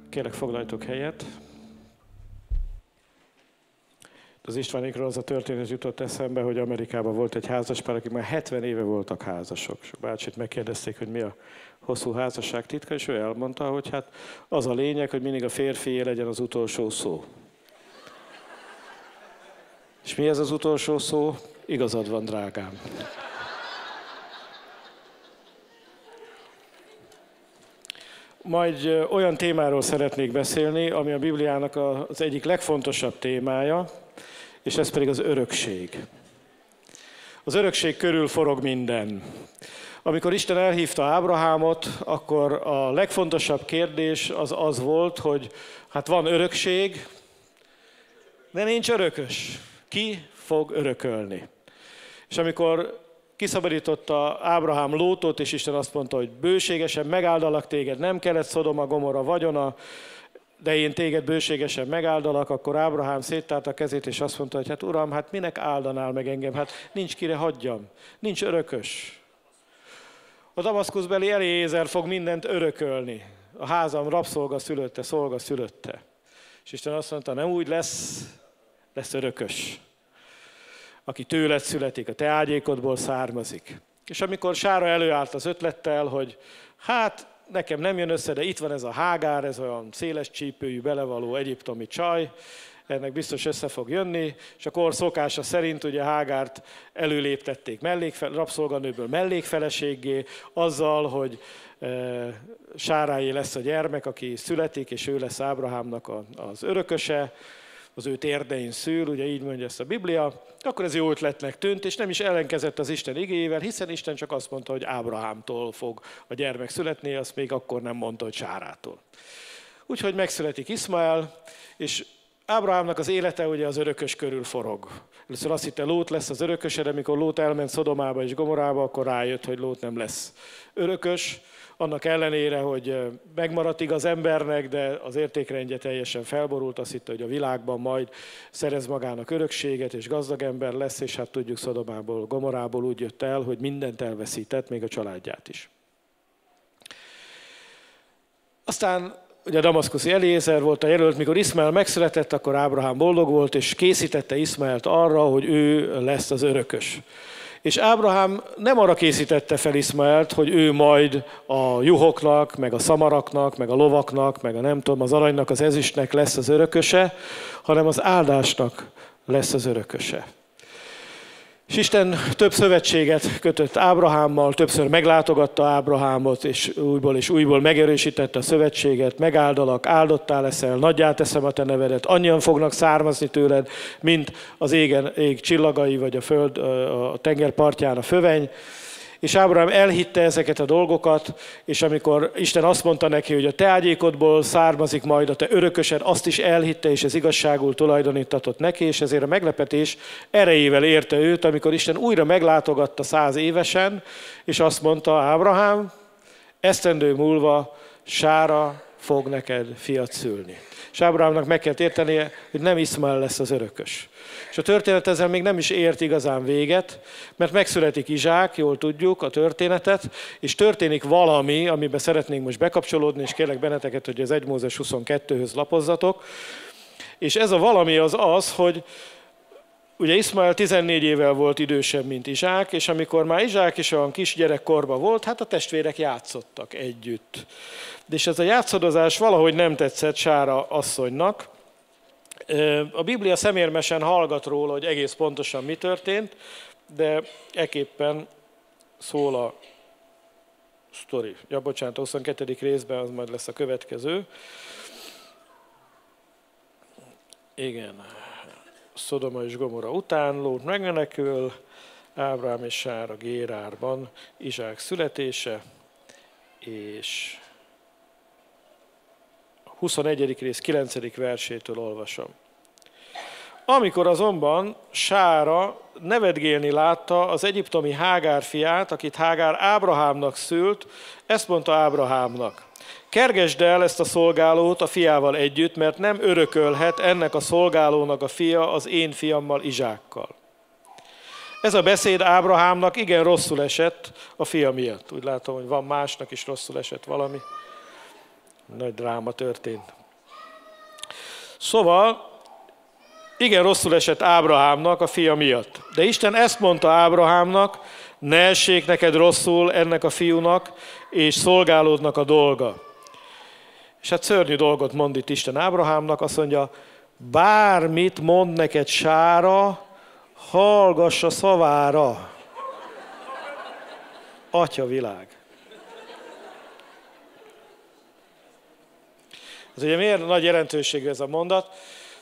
Kérlek, foglaljatok helyet. Az Istvánékról az a történet jutott eszembe, hogy Amerikában volt egy házaspár, akik már 70 éve voltak házasok. És a bácsit megkérdezték, hogy mi a hosszú házasság titka, és ő elmondta, hogy hát az a lényeg, hogy mindig a férfié legyen az utolsó szó. És mi ez az utolsó szó? Igazad van, drágám. Majd olyan témáról szeretnék beszélni, ami a Bibliának az egyik legfontosabb témája, és ez pedig az örökség. Az örökség körül forog minden. Amikor Isten elhívta Ábrahámot, akkor a legfontosabb kérdés az volt, hogy hát van örökség, de nincs örökös. Ki fog örökölni? És amikor kiszabadította Ábrahám Lótot, és Isten azt mondta, hogy bőségesen megáldalak téged, nem kellett Szodoma, Gomorra vagyona, de én téged bőségesen megáldalak, akkor Ábrahám széttárta a kezét, és azt mondta, hogy hát Uram, hát minek áldanál meg engem? Hát nincs kire hagyjam, nincs örökös. A Damaszkuszbeli Eliézer fog mindent örökölni. A házam rabszolga szülötte, szolga szülötte. És Isten azt mondta, nem úgy lesz örökös, aki tőled születik, a te ágyékodból származik. És amikor Sára előállt az ötlettel, hogy hát nekem nem jön össze, de itt van ez a Hágár, ez olyan széles csípőjű, belevaló egyiptomi csaj, ennek biztos össze fog jönni, és a kor szokása szerint ugye Hágárt előléptették rabszolganőből mellékfeleséggé, azzal, hogy Sáráé lesz a gyermek, aki születik, és ő lesz Ábrahámnak az örököse, az ő térdein szül, ugye így mondja ezt a Biblia, akkor ez jó ötletnek tűnt, és nem is ellenkezett az Isten igéjével, hiszen Isten csak azt mondta, hogy Ábrahámtól fog a gyermek születni, azt még akkor nem mondta, hogy Sárától. Úgyhogy megszületik Iszmael, és Ábrahámnak az élete ugye az örökös körül forog. Először azt hitte, Lót lesz az örököse, de amikor Lót elment Szodomába és Gomorába, akkor rájött, hogy Lót nem lesz örökös. Annak ellenére, hogy megmaradt igaz embernek, de az értékrendje teljesen felborult, azt hitte, hogy a világban majd szerez magának örökséget, és gazdag ember lesz, és hát tudjuk, Szodomából, Gomorából úgy jött el, hogy mindent elveszített, még a családját is. Aztán ugye a damaszkuszi Eliézer volt a jelölt, mikor Iszmael megszületett, akkor Ábrahám boldog volt, és készítette Iszmaelt arra, hogy ő lesz az örökös. És Ábrahám nem arra készítette fel Iszmaelt, hogy ő majd a juhoknak, meg a szamaraknak, meg a lovaknak, meg a nem tudom, az aranynak, az ezüstnek lesz az örököse, hanem az áldásnak lesz az örököse. És Isten több szövetséget kötött Ábrahámmal, többször meglátogatta Ábrahámot, és újból megerősítette a szövetséget, megáldalak, áldottá leszel, nagyjá teszem a te nevedet, annyian fognak származni tőled, mint az ég csillagai, vagy a föld, a tenger partján a föveny. És Ábrahám elhitte ezeket a dolgokat, és amikor Isten azt mondta neki, hogy a te ágyékodból származik majd a te örökösed, azt is elhitte, és ez igazságul tulajdonítatott neki, és ezért a meglepetés erejével érte őt, amikor Isten újra meglátogatta 100 évesen, és azt mondta, Ábrahám, esztendő múlva Sára fog neked fiat szülni. És Ábrahámnak meg kell értenie, hogy nem Iszmael lesz az örökös. És a történet ezzel még nem is ért igazán véget, mert megszületik Izsák, jól tudjuk a történetet, és történik valami, amiben szeretnénk most bekapcsolódni, és kérlek benneteket, hogy az 1 Mózes 22-höz lapozzatok. És ez a valami az, hogy ugye Iszmael 14 évvel volt idősebb, mint Izsák, és amikor már Izsák is olyan kis gyerekkorban volt, hát a testvérek játszottak együtt. És ez a játszadozás valahogy nem tetszett Sára asszonynak. A Biblia szemérmesen hallgat róla, hogy egész pontosan mi történt, de ekképpen szól a sztori. Ja, bocsánat, a 22. részben az majd lesz a következő. Igen. Szodoma és Gomorra után Lót megmenekül, Ábrahám és Sára Gérárban, Izsák születése, és 21. rész 9. versétől olvasom. Amikor azonban Sára nevetgélni látta az egyiptomi Hágár fiát, akit Hágár Ábrahámnak szült, ezt mondta Ábrahámnak. Kergesd el ezt a szolgálót a fiával együtt, mert nem örökölhet ennek a szolgálónak a fia az én fiammal Izsákkal. Ez a beszéd Ábrahámnak igen rosszul esett a fia miatt. Úgy látom, hogy van másnak is rosszul esett valami. Nagy dráma történt. Szóval igen rosszul esett Ábrahámnak a fia miatt. De Isten ezt mondta Ábrahámnak, ne essék neked rosszul ennek a fiúnak és szolgálódnak a dolga. És hát szörnyű dolgot mond itt Isten Ábrahámnak, azt mondja, bármit mond neked Sára, hallgass a szavára. Atya világ. Ez ugye miért nagy jelentőségű ez a mondat?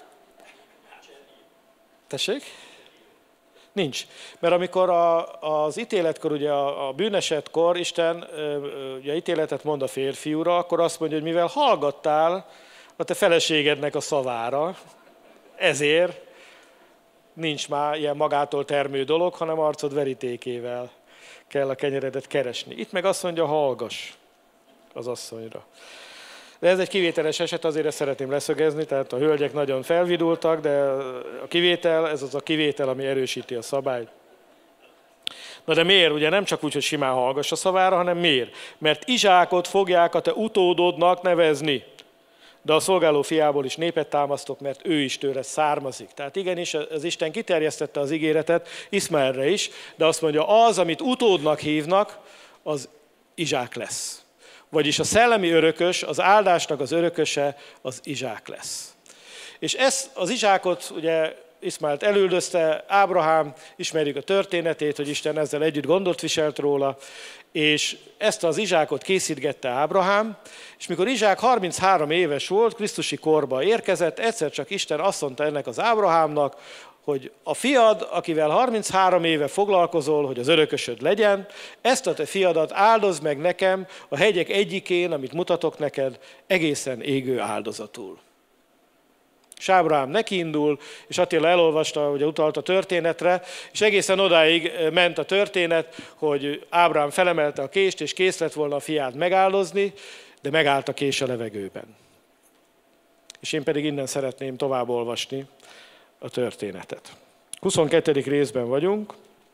Tessék? Nincs. Mert amikor az ítéletkor, ugye a bűnesetkor Isten ugye ítéletet mond a férfiúra, akkor azt mondja, hogy mivel hallgattál a te feleségednek a szavára, ezért nincs már ilyen magától termő dolog, hanem arcod verítékével kell a kenyeredet keresni. Itt meg azt mondja, hallgass az asszonyra. De ez egy kivételes eset, azért ezt szeretném leszögezni, tehát a hölgyek nagyon felvidultak, de a kivétel, ez az a kivétel, ami erősíti a szabályt. Na de miért? Ugye nem csak úgy, hogy simán hallgass a szavára, hanem miért? Mert Izsákot fogják a te utódodnak nevezni. De a szolgáló fiából is népet támasztok, mert ő is tőle származik. Tehát igenis, az Isten kiterjesztette az ígéretet Iszmaelre is, de azt mondja, az, amit utódnak hívnak, az Izsák lesz. Vagyis a szellemi örökös, az áldásnak az örököse, az Izsák lesz. És ezt az Izsákot, ugye Iszmaelt elüldözte, Ábrahám, ismerjük a történetét, hogy Isten ezzel együtt gondot viselt róla, és ezt az Izsákot készítgette Ábrahám, és mikor Izsák 33 éves volt, krisztusi korba érkezett, egyszer csak Isten azt mondta ennek az Ábrahámnak, hogy a fiad, akivel 33 éve foglalkozol, hogy az örökösöd legyen, ezt a te fiadat áldozd meg nekem a hegyek egyikén, amit mutatok neked, egészen égő áldozatul. És Ábrahám nekiindul, és Attila elolvasta, ugye utalt a történetre, és egészen odáig ment a történet, hogy Ábrahám felemelte a kést, és kész lett volna a fiát megáldozni, de megállt a kés a levegőben. És én pedig innen szeretném tovább olvasni a történetet. 22. részben vagyunk,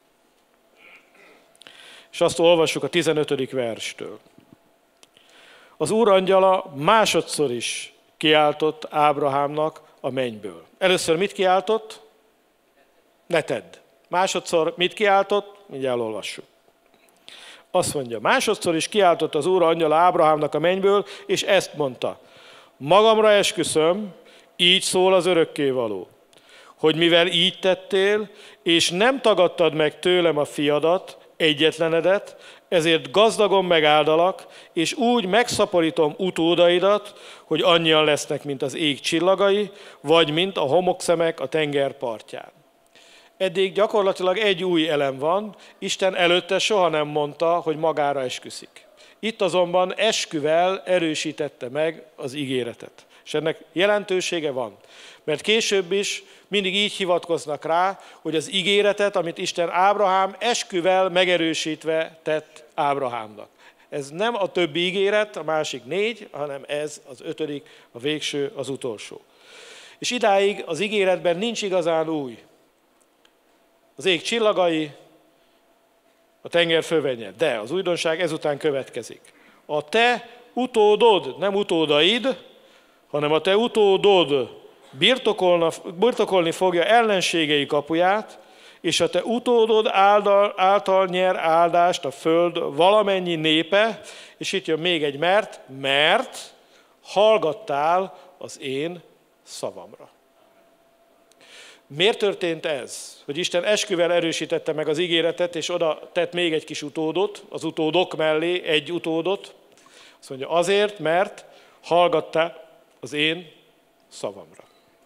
és azt olvassuk a 15. verstől. Az Úr angyala másodszor is kiáltott Ábrahámnak a mennyből. Először mit kiáltott? Ne tedd. Másodszor mit kiáltott? Mindjárt elolvassuk. Azt mondja, másodszor is kiáltott az Úr angyala Ábrahámnak a mennyből, és ezt mondta. Magamra esküszöm, így szól az örökkévaló, hogy mivel így tettél, és nem tagadtad meg tőlem a fiadat, egyetlenedet, ezért gazdagon megáldalak, és úgy megszaporítom utódaidat, hogy annyian lesznek, mint az ég csillagai, vagy mint a homokszemek a tenger partján. Eddig gyakorlatilag egy új elem van, Isten előtte soha nem mondta, hogy magára esküszik. Itt azonban esküvel erősítette meg az ígéretet. És ennek jelentősége van. Mert később is mindig így hivatkoznak rá, hogy az ígéretet, amit Isten Ábrahám esküvel megerősítve tett Ábrahámnak. Ez nem a többi ígéret, a másik 4, hanem ez az 5., a végső, az utolsó. És idáig az ígéretben nincs igazán új. Az ég csillagai, a tenger fövenye. De az újdonság ezután következik. A te utódod, nem utódaid, hanem a te utódod birtokolni fogja ellenségei kapuját, és a te utódod által nyer áldást a föld valamennyi népe, és itt jön még egy mert hallgattál az én szavamra. Miért történt ez? Hogy Isten esküvel erősítette meg az ígéretet, és oda tett még egy kis utódot, az utódok mellé egy utódot. Azt mondja, azért, mert hallgattál az én szavamra.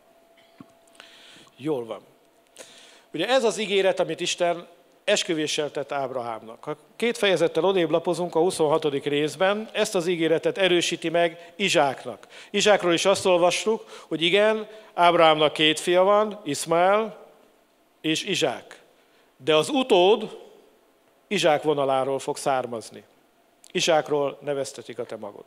Jól van. Ugye ez az ígéret, amit Isten esküvéssel tett Ábrahámnak. Ha 2 fejezettel odébb lapozunk a 26. részben, ezt az ígéretet erősíti meg Izsáknak. Izsákról is azt olvassuk, hogy igen, Ábrahámnak 2 fia van, Iszmael és Izsák. De az utód Izsák vonaláról fog származni. Izsákról neveztetik a te magod.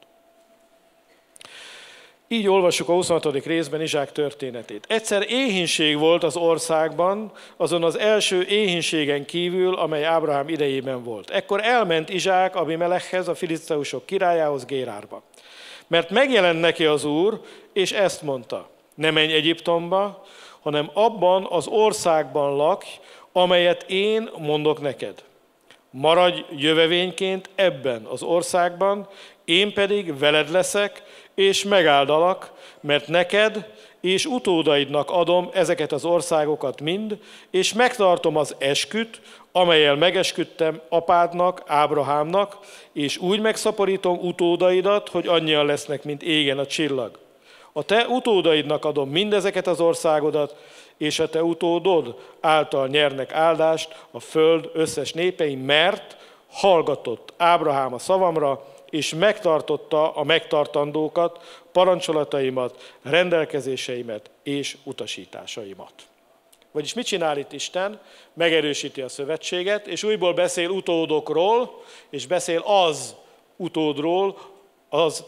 Így olvassuk a 26. részben Izsák történetét. Egyszer éhínség volt az országban, azon az első éhínségen kívül, amely Ábrahám idejében volt. Ekkor elment Izsák Abimelechhez, a filiszteusok királyához Gérárba. Mert megjelent neki az Úr, és ezt mondta, ne menj Egyiptomba, hanem abban az országban lakj, amelyet én mondok neked. Maradj jövevényként ebben az országban, én pedig veled leszek, és megáldalak, mert neked és utódaidnak adom ezeket az országokat mind, és megtartom az esküt, amellyel megesküdtem apádnak, Ábrahámnak, és úgy megszaporítom utódaidat, hogy annyian lesznek, mint égen a csillag. A te utódaidnak adom mindezeket az országodat, és a te utódod által nyernek áldást a föld összes népei, mert hallgatott Ábrahám a szavamra, és megtartotta a megtartandókat, parancsolataimat, rendelkezéseimet és utasításaimat. Vagyis mit csinál itt Isten? Megerősíti a szövetséget, és újból beszél utódokról, és beszél az utódról, az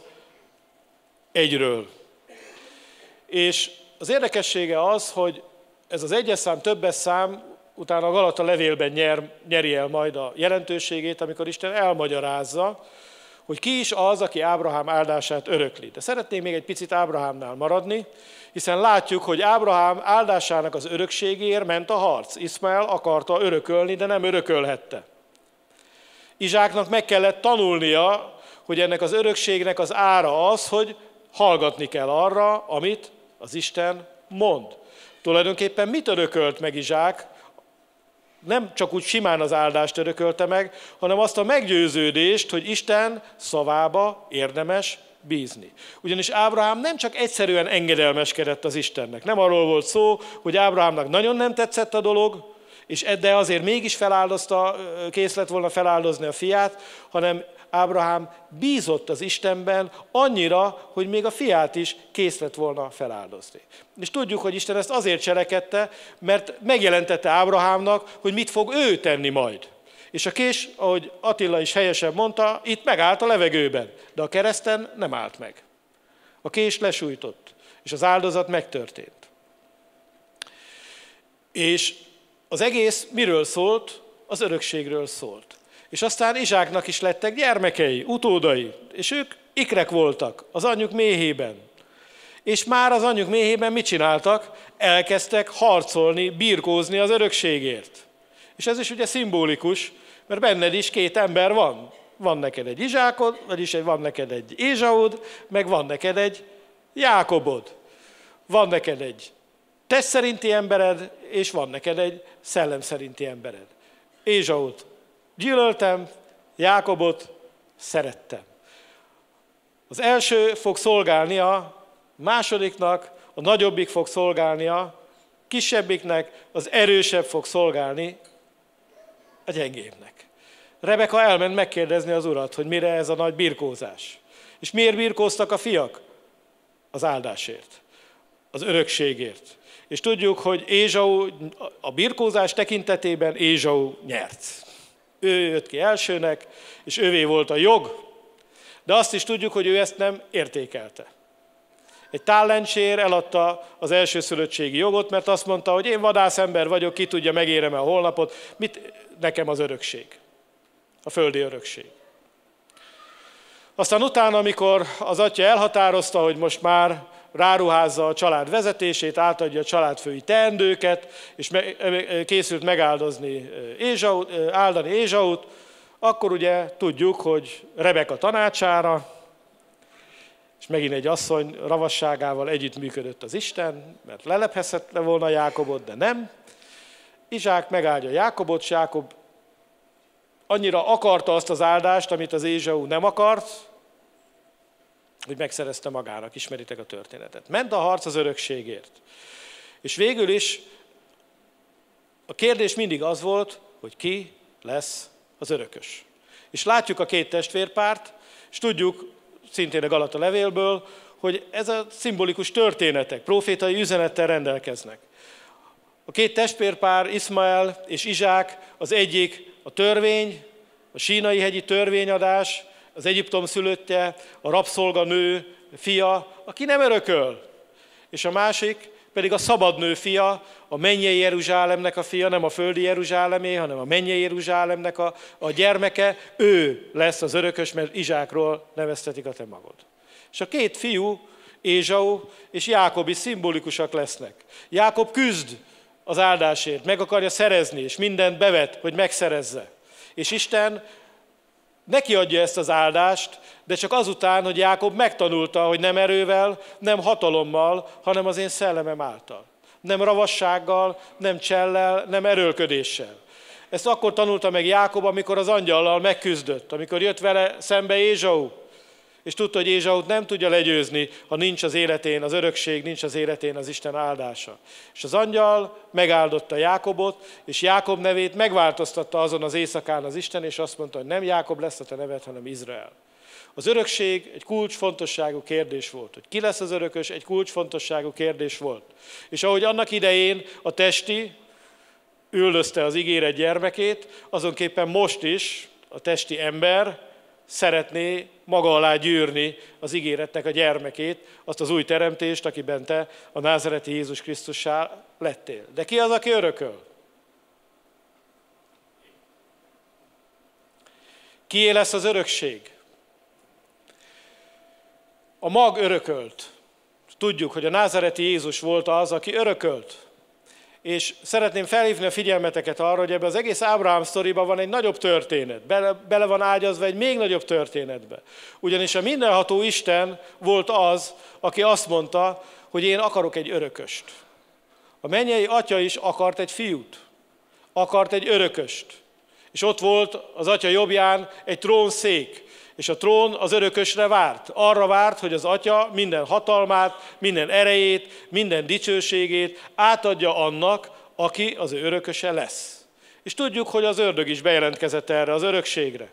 egyről. És az érdekessége az, hogy ez az egyes szám, többes szám utána a Galata levélben nyeri el majd a jelentőségét, amikor Isten elmagyarázza, hogy ki is az, aki Ábrahám áldását örökli. De szeretnék még egy picit Ábrahámnál maradni, hiszen látjuk, hogy Ábrahám áldásának az örökségéért ment a harc. Iszmael akarta örökölni, de nem örökölhette. Izsáknak meg kellett tanulnia, hogy ennek az örökségnek az ára az, hogy hallgatni kell arra, amit az Isten mond. Tulajdonképpen mit örökölt meg Izsák? Nem csak úgy simán az áldást örökölte meg, hanem azt a meggyőződést, hogy Isten szavába érdemes bízni. Ugyanis Ábrahám nem csak egyszerűen engedelmeskedett az Istennek. Nem arról volt szó, hogy Ábrahámnak nagyon nem tetszett a dolog, de azért mégis kész lett volna feláldozni a fiát, hanem Ábrahám bízott az Istenben annyira, hogy még a fiát is kész lett volna feláldozni. És tudjuk, hogy Isten ezt azért cselekedte, mert megjelentette Ábrahámnak, hogy mit fog ő tenni majd. És a kés, ahogy Attila is helyesen mondta, itt megállt a levegőben, de a kereszten nem állt meg. A kés lesújtott, és az áldozat megtörtént. És az egész miről szólt? Az örökségről szólt. És aztán Izsáknak is lettek gyermekei, utódai, és ők ikrek voltak az anyjuk méhében. És már az anyjuk méhében mit csináltak? Elkezdtek harcolni, birkózni az örökségért. És ez is ugye szimbolikus, mert benned is két ember van. Van neked egy Izsákod, vagyis van neked egy Ézsaud, meg van neked egy Jákobod. Van neked egy test szerinti embered, és van neked egy szellem szerinti embered. Ézsaut gyűlöltem, Jákobot szerettem. Az első fog szolgálni a másodiknak, a nagyobbik fog szolgálni a kisebbiknek, az erősebb fog szolgálni a gyengébbnek. Rebeka elment megkérdezni az urat, hogy mire ez a nagy birkózás. És miért birkóztak a fiak? Az áldásért, az örökségért. És tudjuk, hogy Ézsau a birkózás tekintetében Ézsau nyert. Ő jött ki elsőnek, és ővé volt a jog, de azt is tudjuk, hogy ő ezt nem értékelte. Egy tálentsér eladta az elsőszülöttségi jogot, mert azt mondta, hogy én vadászember vagyok, ki tudja, megérem-e a holnapot, mit nekem az örökség, a földi örökség. Aztán utána, amikor az atya elhatározta, hogy most már ráruházza a család vezetését, átadja a családfői teendőket, és készült megáldozni áldani Ézsaut, akkor ugye tudjuk, hogy Rebeka tanácsára, és megint egy asszony ravasságával együttműködött az Isten, mert lelephezhette volna Jákobot, de nem. Izsák megáldja Jákobot, és Jákob annyira akarta azt az áldást, amit az Ézsau nem akart, hogy megszerezte magának, ismeritek a történetet. Ment a harc az örökségért. És végül is a kérdés mindig az volt, hogy ki lesz az örökös. És látjuk a két testvérpárt, és tudjuk szintén a Galata levélből, hogy ez a szimbolikus történetek, profétai üzenettel rendelkeznek. A két testvérpár, Iszmael és Izsák, az egyik a törvény, a Sínai-hegyi törvényadás, az Egyiptom szülöttje, a rabszolganő fia, aki nem örököl. És a másik pedig a szabadnő fia, a mennyei Jeruzsálemnek a fia, nem a földi Jeruzsálemé, hanem a mennyei Jeruzsálemnek a gyermeke, ő lesz az örökös, mert Izsákról neveztetik a te magod. És a két fiú Ézsau és Jákob is szimbolikusak lesznek. Jákob küzd az áldásért, meg akarja szerezni, és mindent bevet, hogy megszerezze. És Isten neki adja ezt az áldást, de csak azután, hogy Jákob megtanulta, hogy nem erővel, nem hatalommal, hanem az én szellemem által. Nem ravassággal, nem csellel, nem erőlködéssel. Ezt akkor tanulta meg Jákob, amikor az angyallal megküzdött, amikor jött vele szembe Ézsau, és tudta, hogy Ézsaut nem tudja legyőzni, ha nincs az életén az örökség, nincs az életén az Isten áldása. És az angyal megáldotta Jákobot, és Jákob nevét megváltoztatta azon az éjszakán az Isten, és azt mondta, hogy nem Jákob lesz a te neved, hanem Izrael. Az örökség egy kulcsfontosságú kérdés volt. Hogy ki lesz az örökös, egy kulcsfontosságú kérdés volt. És ahogy annak idején a testi üldözte az ígéret gyermekét, azonképpen most is a testi ember szeretné maga alá gyűrni az ígéretnek a gyermekét, azt az új teremtést, akiben te a názareti Jézus Krisztussá lettél. De ki az, aki örököl? Kié lesz az örökség? A mag örökölt. Tudjuk, hogy a názareti Jézus volt az, aki örökölt. És szeretném felhívni a figyelmeteket arra, hogy ebben az egész Ábrahám sztoriban van egy nagyobb történet. Bele van ágyazva egy még nagyobb történetbe. Ugyanis a mindenható Isten volt az, aki azt mondta, hogy én akarok egy örököst. A mennyei atya is akart egy fiút. Akart egy örököst. És ott volt az atya jobbján egy trónszék. És a trón az örökösre várt. Arra várt, hogy az atya minden hatalmát, minden erejét, minden dicsőségét átadja annak, aki az ő örököse lesz. És tudjuk, hogy az ördög is bejelentkezett erre az örökségre.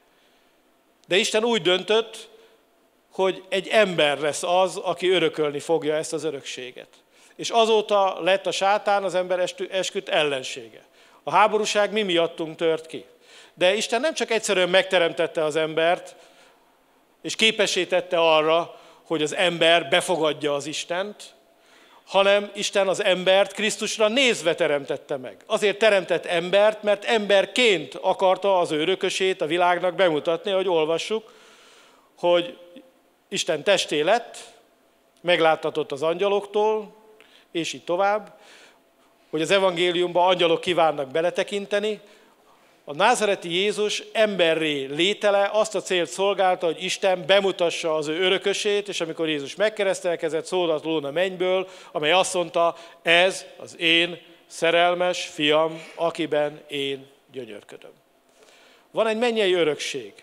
De Isten úgy döntött, hogy egy ember lesz az, aki örökölni fogja ezt az örökséget. És azóta lett a sátán az ember esküdt ellensége. A háborúság mi miattunk tört ki. De Isten nem csak egyszerűen megteremtette az embert, és képessé tette arra, hogy az ember befogadja az Istent, hanem Isten az embert Krisztusra nézve teremtette meg. Azért teremtett embert, mert emberként akarta az ő örökösét a világnak bemutatni, ahogy olvassuk, hogy Isten testé lett, megláttatott az angyaloktól, és így tovább, hogy az evangéliumban angyalok kívánnak beletekinteni. A názareti Jézus emberré létele azt a célt szolgálta, hogy Isten bemutassa az ő örökösét, és amikor Jézus megkeresztelkezett, szólalt volna mennyből, amely azt mondta, ez az én szerelmes fiam, akiben én gyönyörködöm. Van egy mennyei örökség.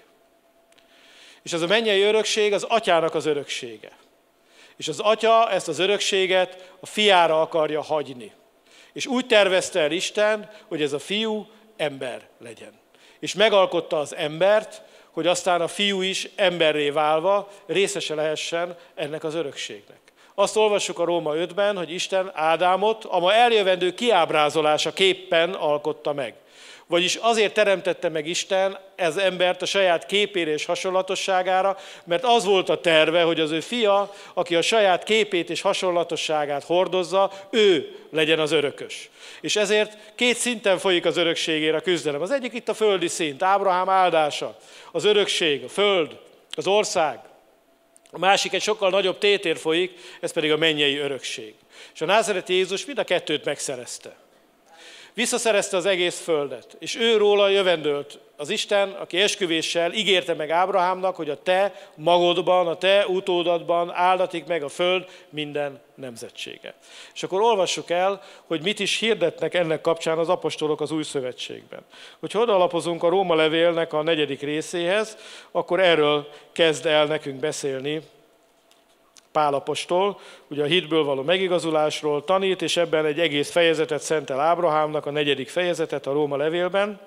És ez a mennyei örökség az atyának az öröksége. És az atya ezt az örökséget a fiára akarja hagyni. És úgy tervezte el Isten, hogy ez a fiú ember legyen. És megalkotta az embert, hogy aztán a fiú is emberré válva részese lehessen ennek az örökségnek. Azt olvassuk a Róma 5-ben, hogy Isten Ádámot a ma eljövendő kiábrázolása képpen alkotta meg. Vagyis azért teremtette meg Isten ez embert a saját képére és hasonlatosságára, mert az volt a terve, hogy az ő fia, aki a saját képét és hasonlatosságát hordozza, ő legyen az örökös. És ezért két szinten folyik az örökségére a küzdelem. Az egyik itt a földi szint, Ábrahám áldása, az örökség, a föld, az ország. A másik egy sokkal nagyobb tétér folyik, ez pedig a mennyei örökség. És a názareti Jézus mind a kettőt megszerezte. Visszaszerezte az egész földet, és ő róla jövendőlt az Isten, aki esküvéssel ígérte meg Ábrahámnak, hogy a te magodban, a te utódadban áldatik meg a föld minden nemzetsége. És akkor olvassuk el, hogy mit is hirdetnek ennek kapcsán az apostolok az Új Szövetségben. Hogyha odalapozunk a Róma levélnek a 4. részéhez, akkor erről kezd el nekünk beszélni Pál apostol, ugye a hitből való megigazulásról tanít, és ebben egy egész fejezetet szentel Ábrahámnak, a 4. fejezetet a Róma levélben.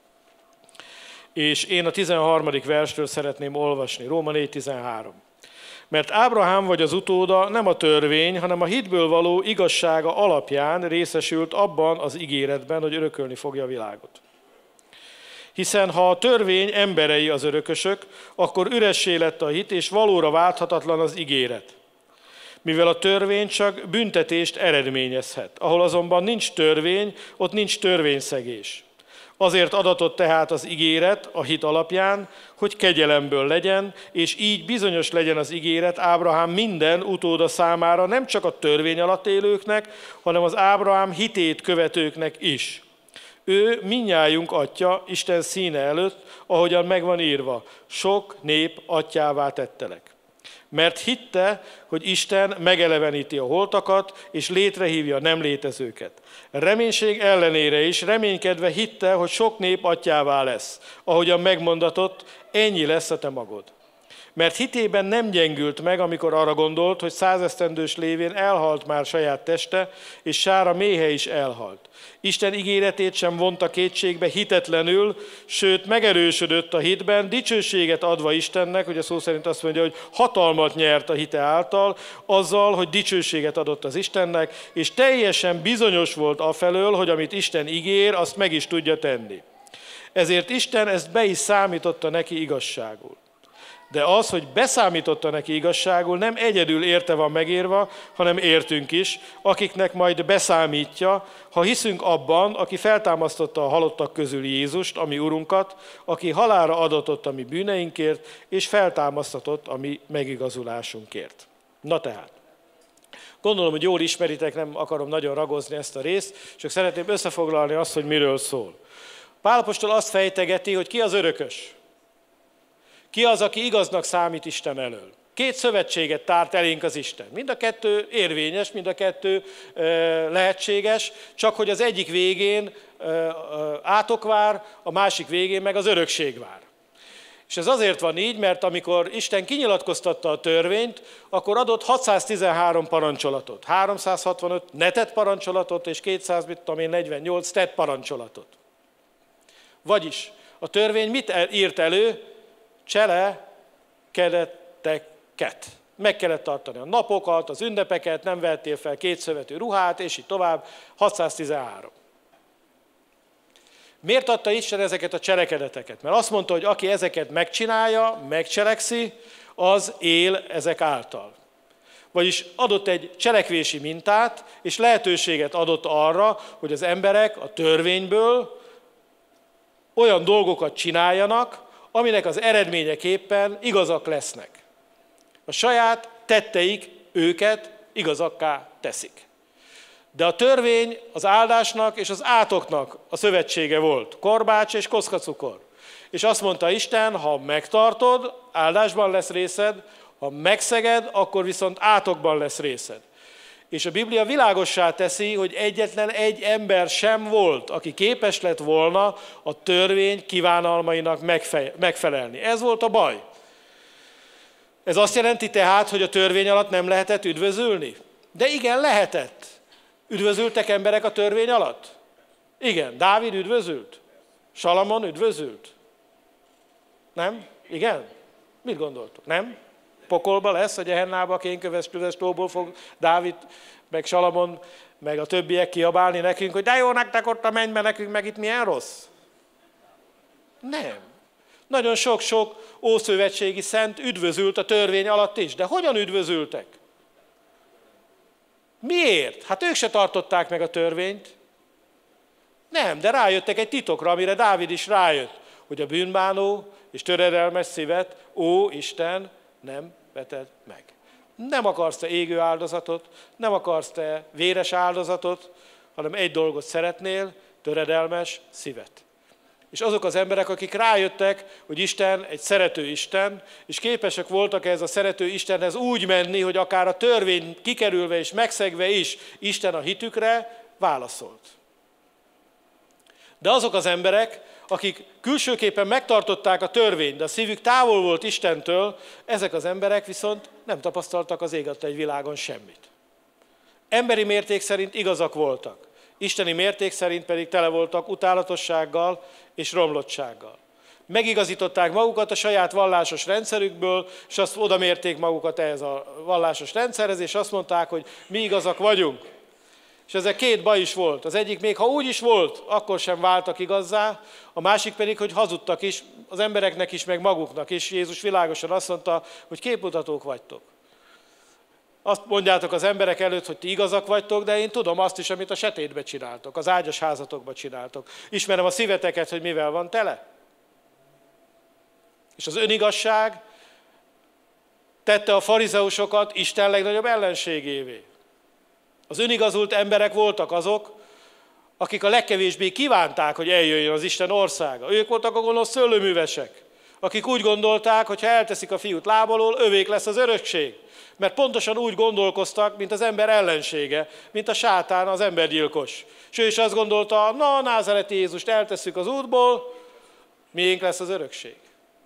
És én a 13. verstől szeretném olvasni, Róma 4.13. Mert Ábrahám vagy az utóda nem a törvény, hanem a hitből való igazsága alapján részesült abban az ígéretben, hogy örökölni fogja a világot. Hiszen ha a törvény emberei az örökösök, akkor üressé lett a hit, és valóra válthatatlan az ígéret. Mivel a törvény csak büntetést eredményezhet. Ahol azonban nincs törvény, ott nincs törvényszegés. Azért adatott tehát az ígéret a hit alapján, hogy kegyelemből legyen, és így bizonyos legyen az ígéret Ábrahám minden utóda számára, nem csak a törvény alatt élőknek, hanem az Ábrahám hitét követőknek is. Ő mindnyájunk atya Isten színe előtt, ahogyan megvan írva, sok nép atyává tettelek. Mert hitte, hogy Isten megeleveníti a holtakat, és létrehívja a nem létezőket. Reménység ellenére is reménykedve hitte, hogy sok nép atyává lesz. Ahogyan megmondatott, ennyi lesz a te magod. Mert hitében nem gyengült meg, amikor arra gondolt, hogy 100 esztendős lévén elhalt már saját teste, és Sára méhe is elhalt. Isten ígéretét sem vonta kétségbe hitetlenül, sőt megerősödött a hitben, dicsőséget adva Istennek, ugye szó szerint azt mondja, hogy hatalmat nyert a hite által, azzal, hogy dicsőséget adott az Istennek, és teljesen bizonyos volt afelől, hogy amit Isten ígér, azt meg is tudja tenni. Ezért Isten ezt be is számította neki igazságul. De az, hogy beszámította neki igazságul, nem egyedül érte van megírva, hanem értünk is, akiknek majd beszámítja, ha hiszünk abban, aki feltámasztotta a halottak közül Jézust, a mi Urunkat, aki halálra adatott a mi bűneinkért, és feltámasztatott a mi megigazulásunkért. Na tehát, gondolom, hogy jól ismeritek, nem akarom nagyon ragozni ezt a részt, csak szeretném összefoglalni azt, hogy miről szól. Pál apostol azt fejtegeti, hogy ki az örökös. Ki az, aki igaznak számít Isten elől? Két szövetséget tárt elénk az Isten. Mind a kettő érvényes, mind a kettő lehetséges, csak hogy az egyik végén átok vár, a másik végén meg az örökség vár. És ez azért van így, mert amikor Isten kinyilatkoztatta a törvényt, akkor adott 613 parancsolatot, 365 netett parancsolatot és 248 tett parancsolatot. Vagyis a törvény mit írt elő? Cselekedeteket. Meg kellett tartani a napokat, az ünnepeket, nem vettél fel kétszövetű ruhát, és így tovább, 613. Miért adta Isten ezeket a cselekedeteket? Mert azt mondta, hogy aki ezeket megcsinálja, megcselekszi, az él ezek által. Vagyis adott egy cselekvési mintát, és lehetőséget adott arra, hogy az emberek a törvényből olyan dolgokat csináljanak, aminek az eredményeképpen igazak lesznek. A saját tetteik őket igazakká teszik. De a törvény az áldásnak és az átoknak a szövetsége volt. Korbács és kockacukor. És azt mondta Isten, ha megtartod, áldásban lesz részed, ha megszeged, akkor viszont átokban lesz részed. És a Biblia világossá teszi, hogy egyetlen egy ember sem volt, aki képes lett volna a törvény kívánalmainak megfelelni. Ez volt a baj. Ez azt jelenti tehát, hogy a törvény alatt nem lehetett üdvözülni? De igen, lehetett. Üdvözültek emberek a törvény alatt? Igen. Dávid üdvözült? Salamon üdvözült? Nem? Igen? Mit gondoltok? Nem? Pokolba lesz, a Gehennába a kénköves tóból fog Dávid, meg Salamon, meg a többiek kiabálni nekünk, hogy de jó nektek ott a mennyben, nekünk meg itt milyen rossz? Nem. Nagyon sok-sok ószövetségi szent üdvözült a törvény alatt is. De hogyan üdvözültek? Miért? Hát ők se tartották meg a törvényt. Nem, de rájöttek egy titokra, amire Dávid is rájött, hogy a bűnbánó és töredelmes szívet, ó Isten, nem veted meg. Nem akarsz te égő áldozatot, nem akarsz te véres áldozatot, hanem egy dolgot szeretnél, töredelmes szívet. És azok az emberek, akik rájöttek, hogy Isten egy szerető Isten, és képesek voltak ez a szerető Istenhez úgy menni, hogy akár a törvény kikerülve és megszegve is Isten a hitükre válaszolt. De azok az emberek, akik külsőképpen megtartották a törvényt, de a szívük távol volt Istentől, ezek az emberek viszont nem tapasztaltak az ég adta egy világon semmit. Emberi mérték szerint igazak voltak, isteni mérték szerint pedig tele voltak utálatossággal és romlottsággal. Megigazították magukat a saját vallásos rendszerükből, és azt oda mérték magukat ehhez a vallásos rendszerhez, és azt mondták, hogy mi igazak vagyunk. És ezek két baj is volt. Az egyik még, ha úgy is volt, akkor sem váltak igazzá, a másik pedig, hogy hazudtak is, az embereknek is, meg maguknak is. Jézus világosan azt mondta, hogy képmutatók vagytok. Azt mondjátok az emberek előtt, hogy ti igazak vagytok, de én tudom azt is, amit a setétbe csináltok, az ágyas házatokba csináltok. Ismerem a szíveteket, hogy mivel van tele. És az önigazság tette a farizeusokat Isten legnagyobb ellenségévé. Az önigazult emberek voltak azok, akik a legkevésbé kívánták, hogy eljöjjön az Isten országa. Ők voltak a gonosz szőlőművesek, akik úgy gondolták, hogy ha elteszik a fiút lábalól, övék lesz az örökség. Mert pontosan úgy gondolkoztak, mint az ember ellensége, mint a sátán, az embergyilkos. És ő is azt gondolta, na, názareti Jézust eltesszük az útból, miénk lesz az örökség.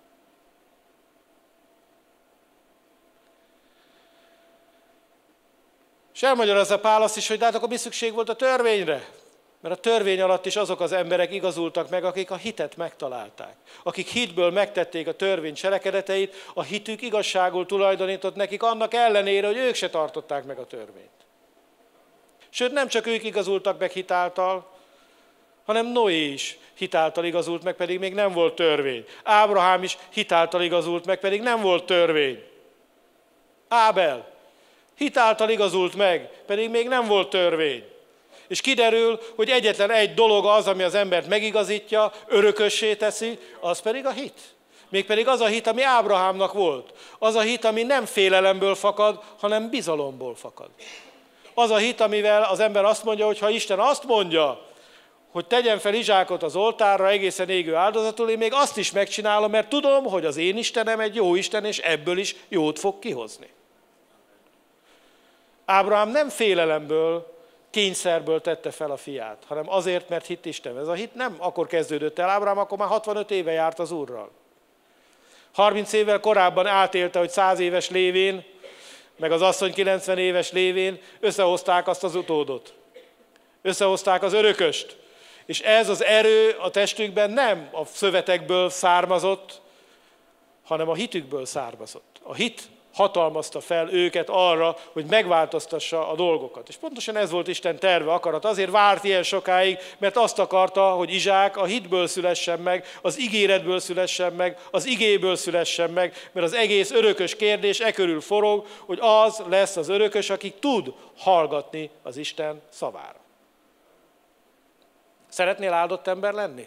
És elmagyarázza Pál azt is, hogy de hát akkor mi szükség volt a törvényre? Mert a törvény alatt is azok az emberek igazultak meg, akik a hitet megtalálták. Akik hitből megtették a törvény cselekedeteit, a hitük igazságul tulajdonított nekik annak ellenére, hogy ők se tartották meg a törvényt. Sőt, nem csak ők igazultak meg hitáltal, hanem Noé is hitáltal igazult meg, pedig még nem volt törvény. Ábrahám is hitáltal igazult meg, pedig nem volt törvény. Ábel hitáltal igazult meg, pedig még nem volt törvény. És kiderül, hogy egyetlen egy dolog az, ami az embert megigazítja, örökössé teszi, az pedig a hit. Mégpedig az a hit, ami Ábrahámnak volt. Az a hit, ami nem félelemből fakad, hanem bizalomból fakad. Az a hit, amivel az ember azt mondja, hogy ha Isten azt mondja, hogy tegyen fel izsákot az oltárra egészen égő áldozatul, én még azt is megcsinálom, mert tudom, hogy az én Istenem egy jó Isten, és ebből is jót fog kihozni. Ábrahám nem félelemből, kényszerből tette fel a fiát, hanem azért, mert hitt Isten. Ez a hit nem akkor kezdődött el. Ábrahám akkor már 65 éve járt az Úrral. 30 évvel korábban átélte, hogy 100 éves lévén, meg az asszony 90 éves lévén összehozták azt az utódot. Összehozták az örököst. És ez az erő a testükben nem a szövetekből származott, hanem a hitükből származott. A hit hatalmazta fel őket arra, hogy megváltoztassa a dolgokat. És pontosan ez volt Isten terve, akarat. Azért várt ilyen sokáig, mert azt akarta, hogy Izsák a hitből szülessen meg, az ígéretből szülessen meg, az igéből szülessen meg, mert az egész örökös kérdés e körül forog, hogy az lesz az örökös, aki tud hallgatni az Isten szavára. Szeretnél áldott ember lenni?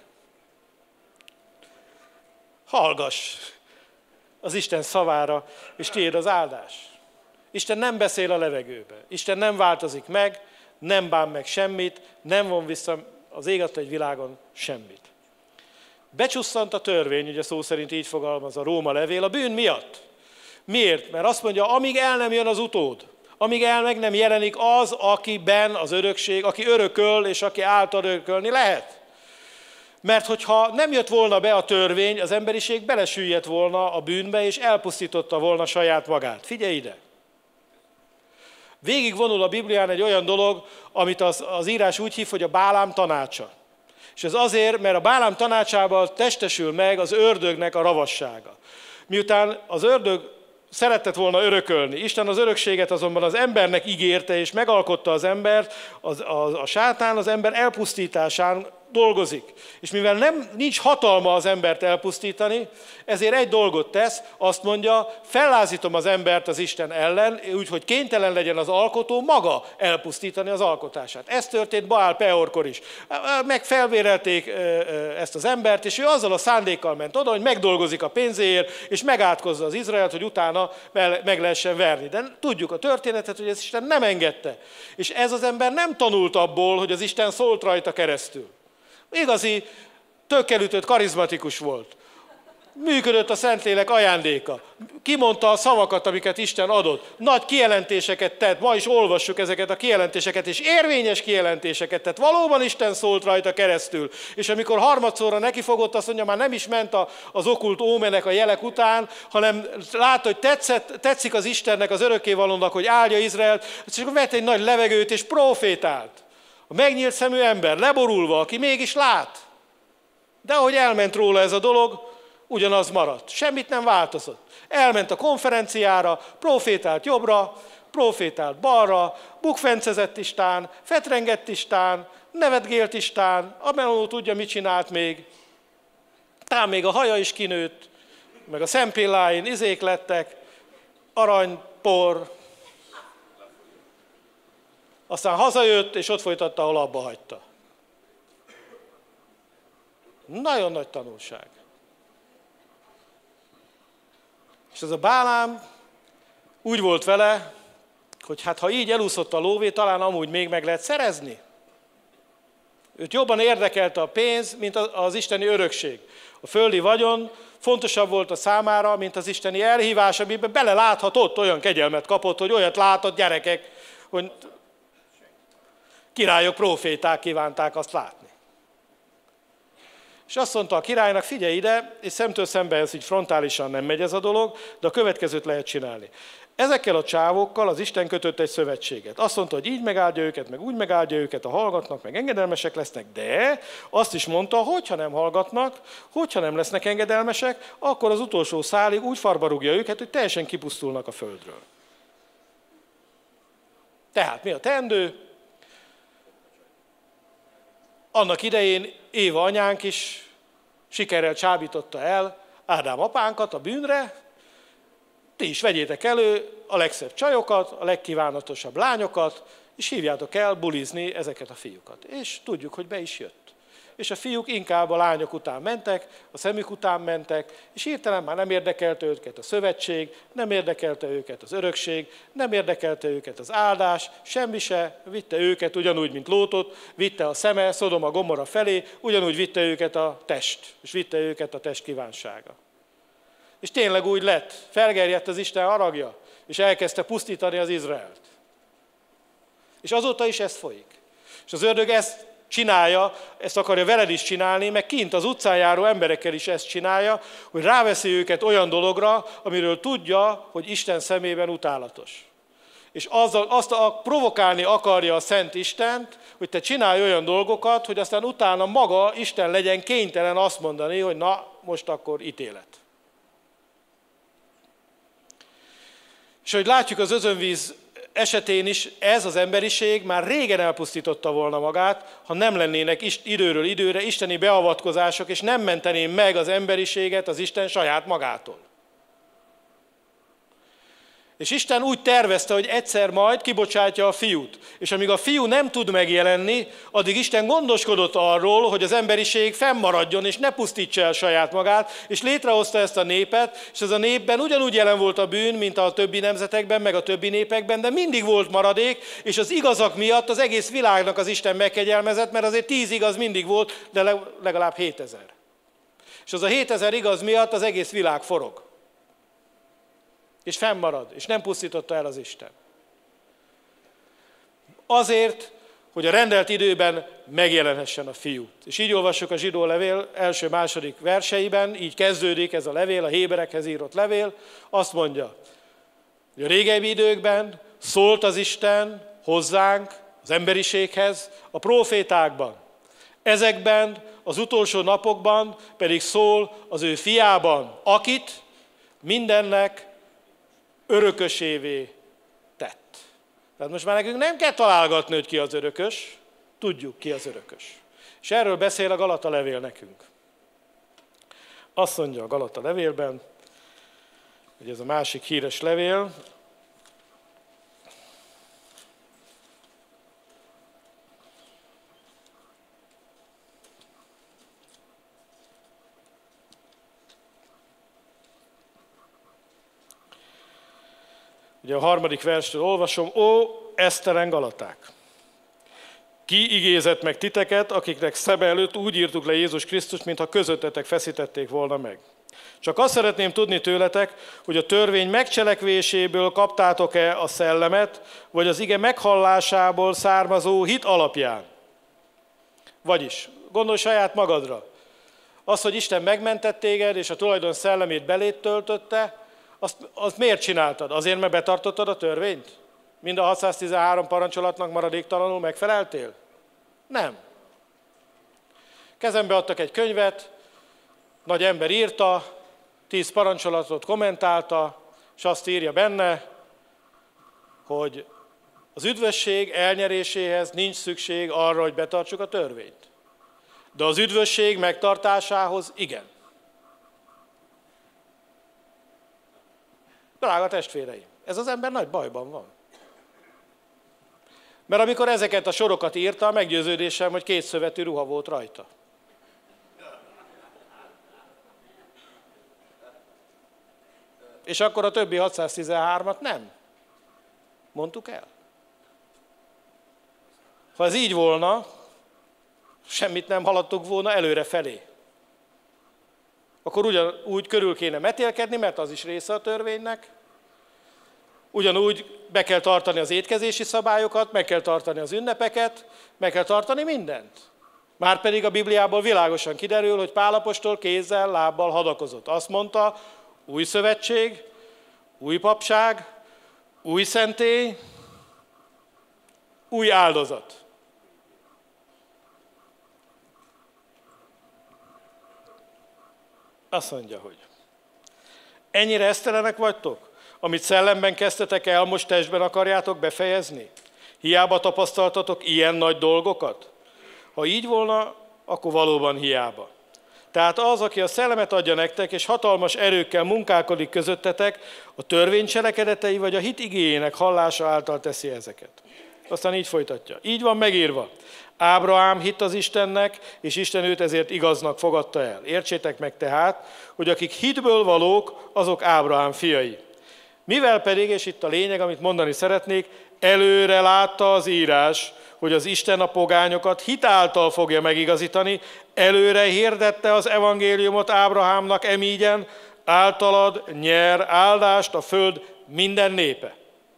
Hallgass az Isten szavára, és tiéd az áldás. Isten nem beszél a levegőbe. Isten nem változik meg, nem bán meg semmit, nem von vissza az ég adta egy világon semmit. Becsusszant a törvény, ugye szó szerint így fogalmaz a Róma levél, a bűn miatt. Miért? Mert azt mondja, amíg el nem jön az utód, amíg el meg nem jelenik az, akiben az örökség, aki örököl, és aki által örökölni lehet. Mert hogyha nem jött volna be a törvény, az emberiség belesüllyedt volna a bűnbe, és elpusztította volna saját magát. Figyelj ide! Végig vonul a Biblián egy olyan dolog, amit az írás úgy hív, hogy a Bálám tanácsa. És ez azért, mert a Bálám tanácsában testesül meg az ördögnek a ravassága. Miután az ördög szeretett volna örökölni, Isten az örökséget azonban az embernek ígérte, és megalkotta az embert, a sátán az ember elpusztításán dolgozik. És mivel nincs hatalma az embert elpusztítani, ezért egy dolgot tesz, azt mondja, fellázítom az embert az Isten ellen, úgyhogy kénytelen legyen az alkotó maga elpusztítani az alkotását. Ez történt Baál Peorkor is. Meg felvérelték ezt az embert, és ő azzal a szándékkal ment oda, hogy megdolgozik a pénzéért, és megátkozza az Izraelt, hogy utána meg lehessen verni. De tudjuk a történetet, hogy ez Isten nem engedte. És ez az ember nem tanult abból, hogy az Isten szólt rajta keresztül. Igazi, tökkelütött, karizmatikus volt. Működött a Szentlélek ajándéka. Kimondta a szavakat, amiket Isten adott. Nagy kijelentéseket tett, ma is olvassuk ezeket a kijelentéseket, és érvényes kijelentéseket tett. Valóban Isten szólt rajta keresztül. És amikor harmadszorra nekifogott, azt mondja, már nem is ment az okkult ómenek a jelek után, hanem látta, hogy tetszik az Istennek, az örökkévalónak, hogy áldja Izraelt, és akkor vett egy nagy levegőt, és profétált. A megnyílt szemű ember, leborulva, aki mégis lát. De ahogy elment róla ez a dolog, ugyanaz maradt. Semmit nem változott. Elment a konferenciára, profétált jobbra, profétált balra, bukfencezett istán, fetrengett istán, nevetgélt istán, a melónó tudja, mit csinált még. Tám még a haja is kinőtt, meg a szempilláin izék lettek, arany, por, Aztán hazajött, és ott folytatta, ahol abba hagyta. Nagyon nagy tanulság. És ez a Bálám úgy volt vele, hogy hát ha így elúszott a lóvé, talán amúgy még meg lehet szerezni. Őt jobban érdekelte a pénz, mint az isteni örökség. A földi vagyon fontosabb volt a számára, mint az isteni elhívás, amiben beleláthatott, olyan kegyelmet kapott, hogy olyat látott gyerekek, hogy királyok, próféták kívánták azt látni. És azt mondta a királynak, figyelj ide, és szemtől szembe ez így frontálisan nem megy ez a dolog, de a következőt lehet csinálni. Ezekkel a csávokkal az Isten kötött egy szövetséget. Azt mondta, hogy így megáldja őket, meg úgy megáldja őket, ha hallgatnak, meg engedelmesek lesznek, de azt is mondta, hogyha nem hallgatnak, hogyha nem lesznek engedelmesek, akkor az utolsó szálig úgy farba rúgja őket, hogy teljesen kipusztulnak a földről. Tehát mi a teendő? Annak idején Éva anyánk is sikerrel csábította el Ádám apánkat a bűnre. Ti is vegyétek elő a legszebb csajokat, a legkívánatosabb lányokat, és hívjátok el bulizni ezeket a fiúkat. És tudjuk, hogy be is jött. És a fiúk inkább a lányok után mentek, a szemük után mentek, és hirtelen már nem érdekelte őket a szövetség, nem érdekelte őket az örökség, nem érdekelte őket az áldás, semmi se, vitte őket ugyanúgy, mint Lótot, vitte a szeme Szodoma Gomorra felé, ugyanúgy vitte őket a test, és vitte őket a test kívánsága. És tényleg úgy lett, felgerjedt az Isten haragja, és elkezdte pusztítani az Izraelt. És azóta is ez folyik. És az ördög ezt csinálja, ezt akarja veled is csinálni, meg kint az utcán járó emberekkel is ezt csinálja, hogy ráveszi őket olyan dologra, amiről tudja, hogy Isten szemében utálatos. És azt provokálni akarja a Szent Istent, hogy te csinálj olyan dolgokat, hogy aztán utána maga Isten legyen kénytelen azt mondani, hogy na, most akkor ítélet. És hogy látjuk az özönvíz esetén is, ez az emberiség már régen elpusztította volna magát, ha nem lennének időről időre isteni beavatkozások, és nem menteném meg az emberiséget az Isten saját magától. És Isten úgy tervezte, hogy egyszer majd kibocsátja a fiút. És amíg a fiú nem tud megjelenni, addig Isten gondoskodott arról, hogy az emberiség fennmaradjon, és ne pusztítsa el saját magát, és létrehozta ezt a népet, és ez a népben ugyanúgy jelen volt a bűn, mint a többi nemzetekben, meg a többi népekben, de mindig volt maradék, és az igazak miatt az egész világnak az Isten megkegyelmezett, mert azért 10 igaz mindig volt, de legalább 7000. És az a 7000 igaz miatt az egész világ forog. És fennmarad, és nem pusztította el az Isten. Azért, hogy a rendelt időben megjelenhessen a fiú. És így olvassuk a zsidó levél első-második verseiben, így kezdődik ez a levél, a héberekhez írott levél, azt mondja, hogy a régebbi időkben szólt az Isten hozzánk, az emberiséghez, a prófétákban. Ezekben az utolsó napokban pedig szól az ő fiában, akit mindennek örökösévé tett. Tehát most már nekünk nem kell találgatni, hogy ki az örökös, tudjuk, ki az örökös. És erről beszél a Galata levél nekünk. Azt mondja a Galata levélben, hogy ez a másik híres levél, ugye a 3. verstől olvasom, ó, esztelen Galaták! Ki igézett meg titeket, akiknek szeme előtt úgy írtuk le Jézus Krisztust, mintha közöttetek feszítették volna meg. Csak azt szeretném tudni tőletek, hogy a törvény megcselekvéséből kaptátok-e a szellemet, vagy az ige meghallásából származó hit alapján. Vagyis, gondolj saját magadra. Az, hogy Isten megmentett téged, és a tulajdon szellemét beléd töltötte, azt miért csináltad? Azért, mert betartottad a törvényt? Mind a 613 parancsolatnak maradéktalanul megfeleltél? Nem. Kezembe adtak egy könyvet, nagy ember írta, 10 parancsolatot kommentálta, és azt írja benne, hogy az üdvösség elnyeréséhez nincs szükség arra, hogy betartsuk a törvényt. De az üdvösség megtartásához igen. Drága testvéreim, ez az ember nagy bajban van. Mert amikor ezeket a sorokat írta, meggyőződésem, hogy 2 szövetű ruha volt rajta. És akkor a többi 613-at nem mondtuk el. Ha ez így volna, semmit nem haladtuk volna előre felé. Akkor ugyanúgy körül kéne metélkedni, mert az is része a törvénynek. Ugyanúgy be kell tartani az étkezési szabályokat, meg kell tartani az ünnepeket, meg kell tartani mindent. Márpedig a Bibliából világosan kiderül, hogy Pál apostol kézzel, lábbal hadakozott. Azt mondta, új szövetség, új papság, új szentély, új áldozat. Azt mondja, hogy ennyire esztelenek vagytok, amit szellemben kezdtetek el, most testben akarjátok befejezni? Hiába tapasztaltatok ilyen nagy dolgokat? Ha így volna, akkor valóban hiába. Tehát az, aki a szellemet adja nektek, és hatalmas erőkkel munkálkodik közöttetek, a törvény cselekedetei vagy a hit igéjének hallása által teszi ezeket. Aztán így folytatja. Így van megírva. Ábrahám hitt az Istennek, és Isten őt ezért igaznak fogadta el. Értsétek meg tehát, hogy akik hitből valók, azok Ábrahám fiai. Mivel pedig, és itt a lényeg, amit mondani szeretnék, előre látta az írás, hogy az Isten a pogányokat hit által fogja megigazítani, előre hirdette az evangéliumot Ábrahámnak emígyen, általad nyer áldást a föld minden népe.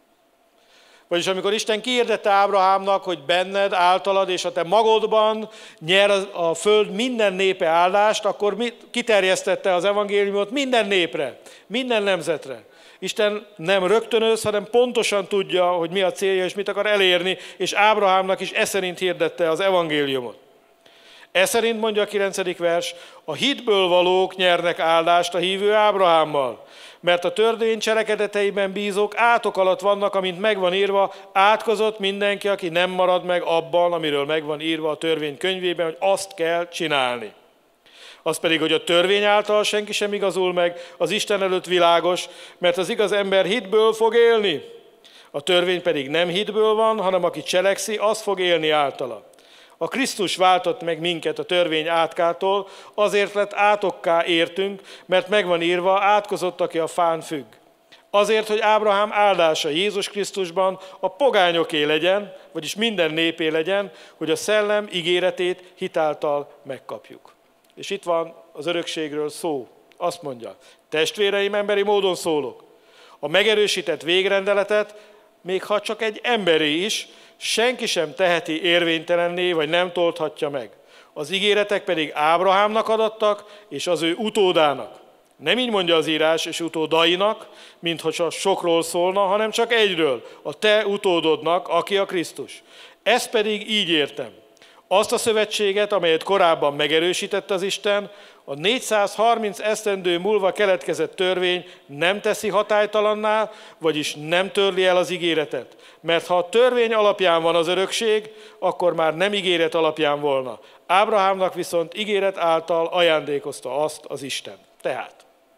Vagyis amikor Isten kihirdette Ábrahámnak, hogy benned, általad és a te magodban nyer a föld minden népe áldást, akkor kiterjesztette az evangéliumot minden népre, minden nemzetre. Isten nem rögtönöz, hanem pontosan tudja, hogy mi a célja és mit akar elérni, és Ábrahámnak is szerint hirdette az evangéliumot. Szerint mondja a 9. vers, a hitből valók nyernek áldást a hívő Ábrahámmal, mert a törvény cselekedeteiben bízók átok alatt vannak, amint megvan írva, átkozott mindenki, aki nem marad meg abban, amiről megvan írva a törvény könyvében, hogy azt kell csinálni. Az pedig, hogy a törvény által senki sem igazul meg, az Isten előtt világos, mert az igaz ember hitből fog élni. A törvény pedig nem hitből van, hanem aki cselekszi, az fog élni általa. A Krisztus váltott meg minket a törvény átkától, azért lett átokká értünk, mert megvan írva, átkozott, aki a fán függ. Azért, hogy Ábrahám áldása Jézus Krisztusban a pogányoké legyen, vagyis minden népé legyen, hogy a szellem ígéretét hitáltal megkapjuk. És itt van az örökségről szó. Azt mondja, testvéreim, emberi módon szólok. A megerősített végrendeletet, még ha csak egy emberi is, senki sem teheti érvénytelenné, vagy nem toldhatja meg. Az ígéretek pedig Ábrahámnak adattak, és az ő utódának. Nem így mondja az írás, és utódainak, mintha csak sokról szólna, hanem csak egyről, a te utódodnak, aki a Krisztus. Ezt pedig így értem. Azt a szövetséget, amelyet korábban megerősített az Isten, a 430 esztendő múlva keletkezett törvény nem teszi hatálytalanná, vagyis nem törli el az ígéretet. Mert ha a törvény alapján van az örökség, akkor már nem ígéret alapján volna. Ábrahámnak viszont ígéret által ajándékozta azt az Isten. Tehát,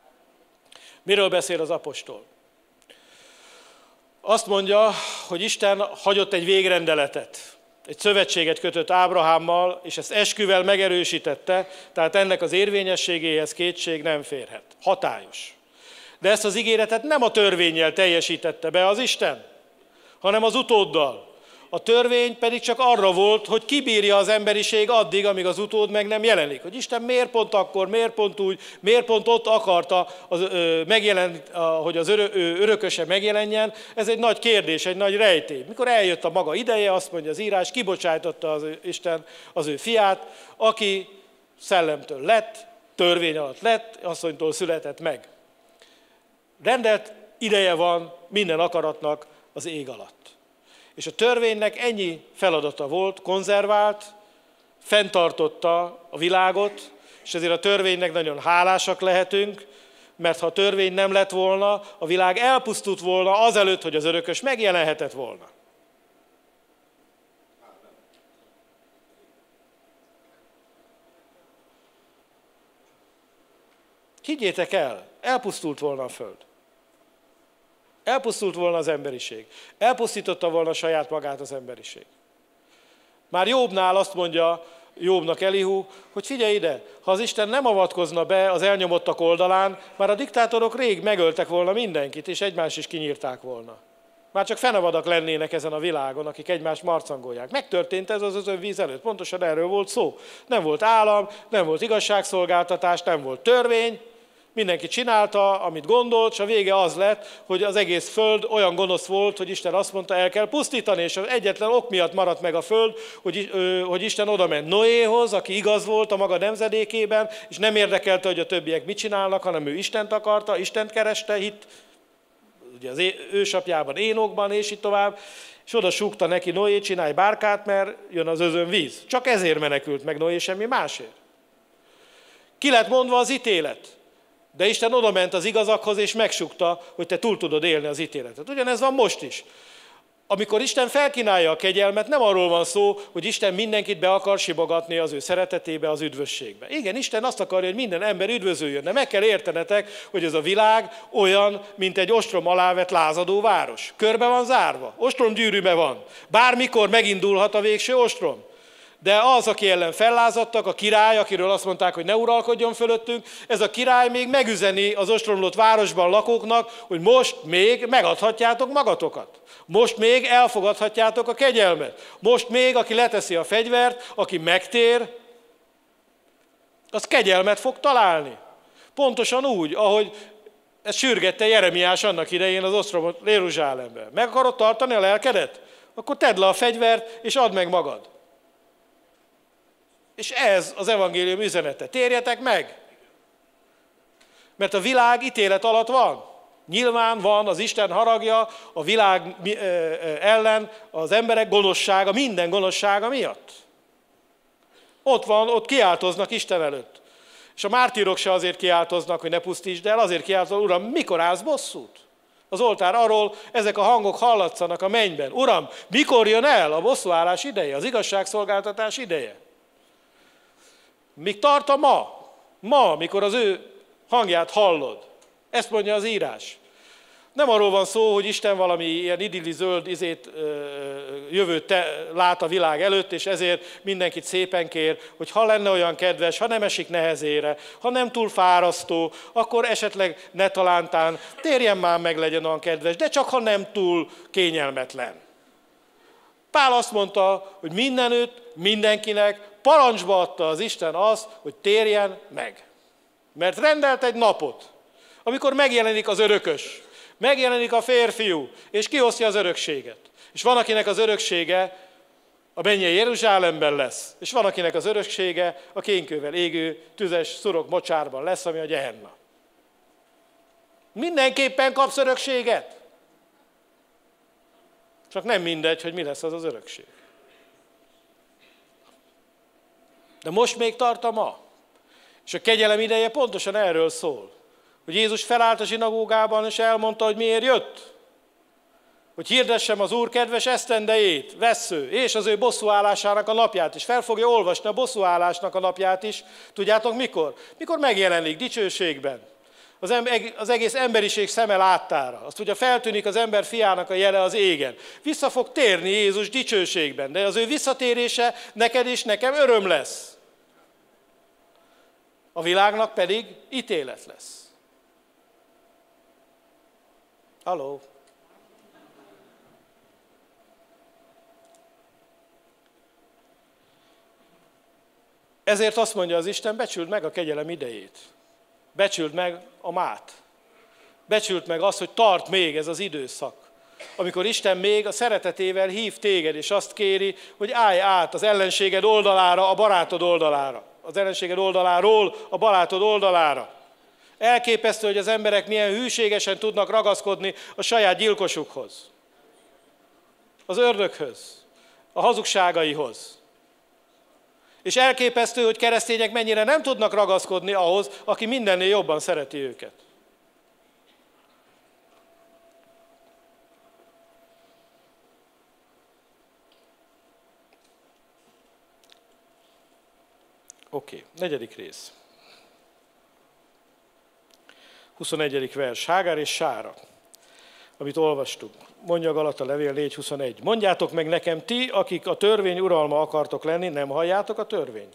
miről beszél az apostol? Azt mondja, hogy Isten hagyott egy végrendeletet. Egy szövetséget kötött Ábrahámmal, és ezt esküvel megerősítette, tehát ennek az érvényességéhez kétség nem férhet. Hatályos. De ezt az ígéretet nem a törvénnyel teljesítette be az Isten, hanem az utóddal. A törvény pedig csak arra volt, hogy kibírja az emberiség addig, amíg az utód meg nem jelenik. Hogy Isten miért pont akkor, miért pont úgy, miért pont ott akarta, hogy az örököse megjelenjen, ez egy nagy kérdés, egy nagy rejtély. Mikor eljött a maga ideje, azt mondja az írás, kibocsájtotta az Isten az ő fiát, aki szellemtől lett, törvény alatt lett, asszonytól született meg. Rendelt ideje van minden akaratnak az ég alatt. És a törvénynek ennyi feladata volt, konzervált, fenntartotta a világot, és ezért a törvénynek nagyon hálásak lehetünk, mert ha a törvény nem lett volna, a világ elpusztult volna azelőtt, hogy az örökös megjelenhetett volna. Higgyétek el, elpusztult volna a föld. Elpusztult volna az emberiség. Elpusztította volna saját magát az emberiség. Már Jobbnál azt mondja Jobbnak Elihu, hogy figyelj ide, ha az Isten nem avatkozna be az elnyomottak oldalán, már a diktátorok rég megöltek volna mindenkit, és egymást is kinyírták volna. Már csak fenevadak lennének ezen a világon, akik egymást marcangolják. Megtörtént ez az özönvíz előtt, pontosan erről volt szó. Nem volt állam, nem volt igazságszolgáltatás, nem volt törvény, mindenki csinálta, amit gondolt, és a vége az lett, hogy az egész föld olyan gonosz volt, hogy Isten azt mondta, el kell pusztítani, és az egyetlen ok miatt maradt meg a föld, hogy Isten odament Noéhoz, aki igaz volt a maga nemzedékében, és nem érdekelte, hogy a többiek mit csinálnak, hanem ő Istent akarta, Istent kereste, hitt ugye az ősapjában, Énokban, és így tovább, és oda súgta neki Noé, csinálj bárkát, mert jön az özönvíz. Csak ezért menekült meg Noé, semmi másért. Ki lett mondva az ítélet. De Isten odament az igazakhoz, és megsúgta, hogy te túl tudod élni az ítéletet. Ugyanez van most is. Amikor Isten felkínálja a kegyelmet, nem arról van szó, hogy Isten mindenkit be akar sibogatni az ő szeretetébe, az üdvösségbe. Igen, Isten azt akarja, hogy minden ember üdvözöljön, de meg kell értenetek, hogy ez a világ olyan, mint egy ostrom alávett lázadó város. Körbe van zárva, ostromgyűrűbe van. Bármikor megindulhat a végső ostrom. De az, aki ellen fellázadtak, a király, akiről azt mondták, hogy ne uralkodjon fölöttünk, ez a király még megüzeni az ostromlott városban lakóknak, hogy most még megadhatjátok magatokat. Most még elfogadhatjátok a kegyelmet. Most még, aki leteszi a fegyvert, aki megtér, az kegyelmet fog találni. Pontosan úgy, ahogy ezt sürgette Jeremiás annak idején az ostromot Jeruzsálemben. Meg akarod tartani a lelkedet? Akkor tedd le a fegyvert, és add meg magad. És ez az evangélium üzenete. Térjetek meg! Mert a világ ítélet alatt van. Nyilván van az Isten haragja a világ ellen, az emberek gonoszsága, minden gonoszsága miatt. Ott van, ott kiáltoznak Isten előtt. És a mártírok se azért kiáltoznak, hogy ne pusztítsd el, azért kiáltoznak, Uram, mikor állsz bosszút? Az oltár arról ezek a hangok hallatszanak a mennyben. Uram, mikor jön el a bosszúállás ideje, az igazságszolgáltatás ideje? Míg tart a ma, mikor az ő hangját hallod. Ezt mondja az írás. Nem arról van szó, hogy Isten valami ilyen idilli zöld jövőt lát a világ előtt, és ezért mindenkit szépen kér, hogy ha lenne olyan kedves, ha nem esik nehezére, ha nem túl fárasztó, akkor esetleg ne talántán térjen már meg, legyen olyan kedves, de csak ha nem túl kényelmetlen. Pál azt mondta, hogy mindenütt, mindenkinek parancsba adta az Isten azt, hogy térjen meg. Mert rendelt egy napot, amikor megjelenik az örökös, megjelenik a férfiú, és kiosztja az örökséget. És van, akinek az öröksége a mennyei Jeruzsálemben lesz, és van, akinek az öröksége a kénkővel égő, tüzes szurok mocsárban lesz, ami a Gehenna. Mindenképpen kapsz örökséget. Csak nem mindegy, hogy mi lesz az az örökség. De most még tart a ma. És a kegyelem ideje pontosan erről szól. Hogy Jézus felállt a zsinagógában, és elmondta, hogy miért jött. Hogy hirdessem az Úr kedves esztendejét, vessző, és az ő bosszúállásának a napját is. Fel fogja olvasni a bosszúállásnak a napját is. Tudjátok mikor? Mikor megjelenik dicsőségben. Az egész emberiség szeme láttára. Azt ugye feltűnik az ember fiának a jele az égen. Vissza fog térni Jézus dicsőségben, de az ő visszatérése neked és nekem öröm lesz. A világnak pedig ítélet lesz. Halló? Ezért azt mondja az Isten, becsüld meg a kegyelem idejét. Becsüld meg a mát. Becsüld meg azt, hogy tart még ez az időszak. Amikor Isten még a szeretetével hív téged, és azt kéri, hogy állj át az ellenséged oldalára, a barátod oldalára. Az ellenséged oldaláról a barátod oldalára. Elképesztő, hogy az emberek milyen hűségesen tudnak ragaszkodni a saját gyilkosukhoz. Az ördöghöz, a hazugságaihoz. És elképesztő, hogy keresztények mennyire nem tudnak ragaszkodni ahhoz, aki mindennél jobban szereti őket. Oké, 4. rész. 21. vers. Hágár és Sára. amit olvastuk. Mondja a Galata levél 4.21. Mondjátok meg nekem ti, akik a törvény uralma akartok lenni, nem halljátok a törvényt?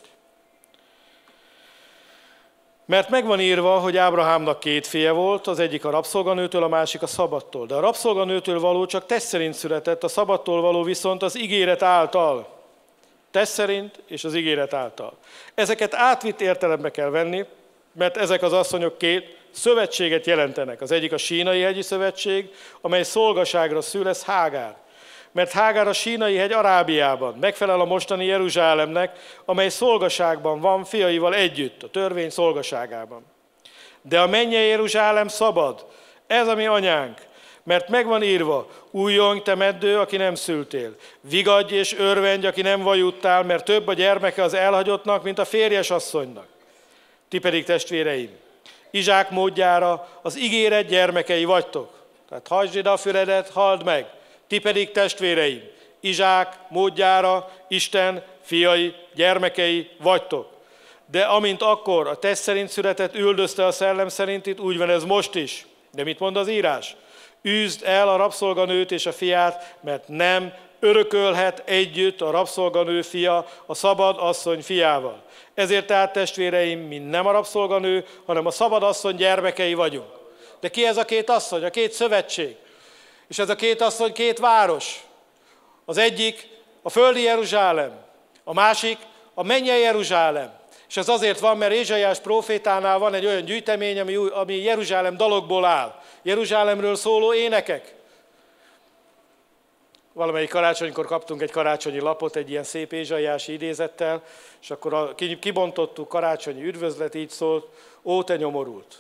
Mert megvan írva, hogy Ábrahámnak 2 fie volt, az egyik a rabszolganőtől, a másik a szabattól. De a rabszolganőtől való csak test szerint született, a szabattól való viszont az ígéret által. Test szerint és az ígéret által. Ezeket átvitt értelembe kell venni, mert ezek az asszonyok 2 szövetséget jelentenek. Az egyik a Sínai hegyi szövetség, amely szolgaságra szül, ez Hágár. Mert Hágár a Sínai hegy Arábiában, megfelel a mostani Jeruzsálemnek, amely szolgaságban van fiaival együtt, a törvény szolgaságában. De a mennyei Jeruzsálem szabad, ez a mi anyánk, mert megvan írva, újjongj te meddő, aki nem szültél, vigadj és örvendj, aki nem vajudtál, mert több a gyermeke az elhagyottnak, mint a férjes asszonynak. Ti pedig, testvéreim, Izsák módjára az ígéret gyermekei vagytok. Tehát hajtsd ide a füledet, halld meg. Ti pedig, testvéreim, Izsák módjára Isten fiai, gyermekei vagytok. De amint akkor a test szerint született üldözte a szellem szerintit, úgy van ez most is. De mit mond az írás? Üzd el a rabszolganőt és a fiát, mert nem örökölhet együtt a rabszolganő fia a szabad asszony fiával. Ezért tehát, testvéreim, mi nem a rabszolganő, hanem a szabad asszony gyermekei vagyunk. De ki ez a 2 asszony? A 2 szövetség. És ez a 2 asszony 2 város. Az egyik a földi Jeruzsálem, a másik a mennyei Jeruzsálem. És ez azért van, mert Ézsaiás prófétánál van egy olyan gyűjtemény, ami Jeruzsálem dalokból áll. Jeruzsálemről szóló énekek. Valamelyik karácsonykor kaptunk egy karácsonyi lapot, egy ilyen szép ézsaiási idézettel, és akkor kibontottuk, karácsonyi üdvözlet, így szólt, ó te nyomorult,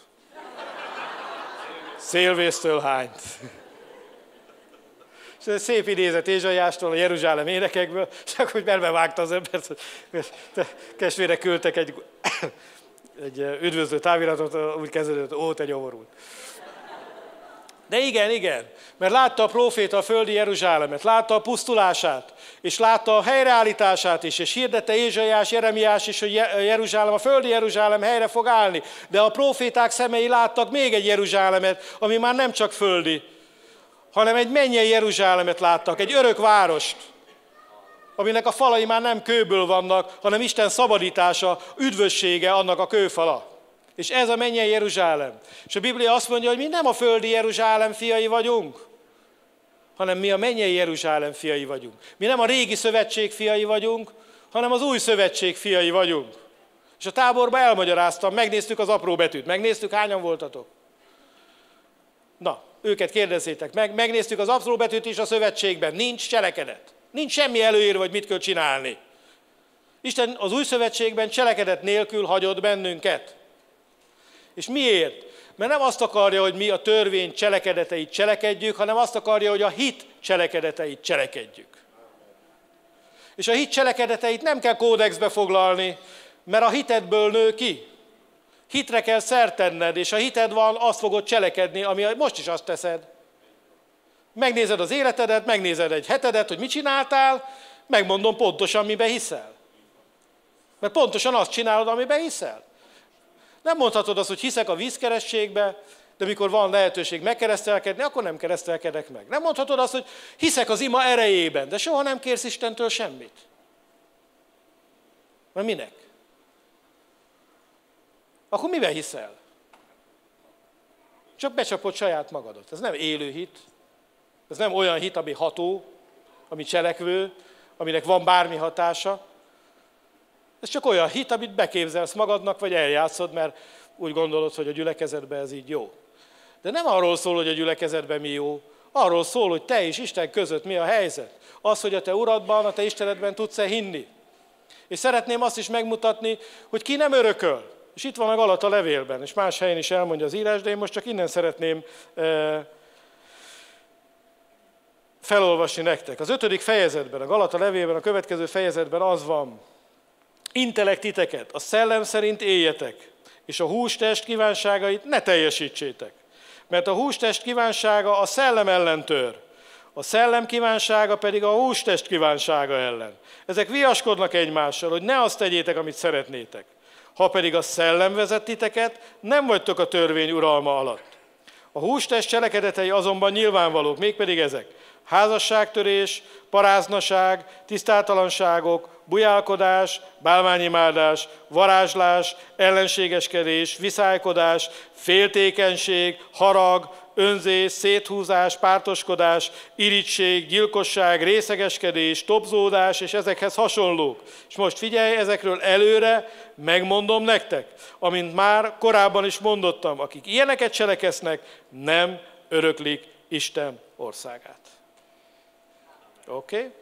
szélvésztől hányt. És ez egy szép idézet Ézsaiástól, a Jeruzsálem énekekből, és akkor belbevágta az embert, hogy testvérek küldtek egy üdvözlő táviratot, úgy kezdődött, ó te nyomorult. De igen, mert látta a próféta a földi Jeruzsálemet, látta a pusztulását, és látta a helyreállítását is, és hirdette Ézsaiás, Jeremiás is, hogy Jeruzsálem, a földi Jeruzsálem helyre fog állni. De a próféták szemei láttak még egy Jeruzsálemet, ami már nem csak földi, hanem egy mennyei Jeruzsálemet láttak, egy örök várost, aminek a falai már nem kőből vannak, hanem Isten szabadítása, üdvössége annak a kőfala. És ez a mennyei Jeruzsálem. És a Biblia azt mondja, hogy mi nem a földi Jeruzsálem fiai vagyunk, hanem mi a mennyei Jeruzsálem fiai vagyunk. Mi nem a régi szövetség fiai vagyunk, hanem az új szövetség fiai vagyunk. És a táborban elmagyaráztam, megnéztük az apró betűt. Megnéztük, hányan voltatok? Na, őket kérdezzétek meg. Megnéztük az apró betűt is a szövetségben. Nincs cselekedet. Nincs semmi előírva, hogy mit kell csinálni. Isten az új szövetségben cselekedet nélkül hagyott bennünket. És miért? Mert nem azt akarja, hogy mi a törvény cselekedeteit cselekedjük, hanem azt akarja, hogy a hit cselekedeteit cselekedjük. És a hit cselekedeteit nem kell kódexbe foglalni, mert a hitedből nő ki. Hitre kell szert tenned, és ha hited van, azt fogod cselekedni, ami most is azt teszed. Megnézed az életedet, megnézed egy hetedet, hogy mit csináltál, megmondom pontosan, miben hiszel. Mert pontosan azt csinálod, amiben hiszel. Nem mondhatod azt, hogy hiszek a vízkerességbe, de mikor van lehetőség megkeresztelkedni, akkor nem keresztelkedek meg. Nem mondhatod azt, hogy hiszek az ima erejében, de soha nem kérsz Istentől semmit. Mert minek? Akkor miben hiszel? Csak becsapod saját magadat. Ez nem élő hit. Ez nem olyan hit, ami ható, ami cselekvő, aminek van bármi hatása. Ez csak olyan hit, amit beképzelsz magadnak, vagy eljátszod, mert úgy gondolod, hogy a gyülekezetben ez így jó. De nem arról szól, hogy a gyülekezetben mi jó, arról szól, hogy te és Isten között mi a helyzet. Az, hogy a te uradban, a te Istenedben tudsz-e hinni. És szeretném azt is megmutatni, hogy ki nem örököl. És itt van a Galata levélben, és más helyen is elmondja az írás, de én most csak innen szeretném felolvasni nektek. Az 5. fejezetben, a Galata levélben, a következő fejezetben az van: intelek titeket, a szellem szerint éljetek, és a hústest kívánságait ne teljesítsétek. Mert a hústest kívánsága a szellem ellen tör, a szellem kívánsága pedig a hústest kívánsága ellen. Ezek viaskodnak egymással, hogy ne azt tegyétek, amit szeretnétek. Ha pedig a szellem vezet titeket, nem vagytok a törvény uralma alatt. A hústest cselekedetei azonban nyilvánvalók, mégpedig ezek: házasságtörés, paráznaság, tisztátalanságok, bujálkodás, bálványimádás, varázslás, ellenségeskedés, viszálykodás, féltékenység, harag, önzés, széthúzás, pártoskodás, irigység, gyilkosság, részegeskedés, tobzódás és ezekhez hasonlók. És most figyelj, ezekről előre megmondom nektek, amint már korábban is mondottam, akik ilyeneket cselekesznek, nem öröklik Isten országát. Oké?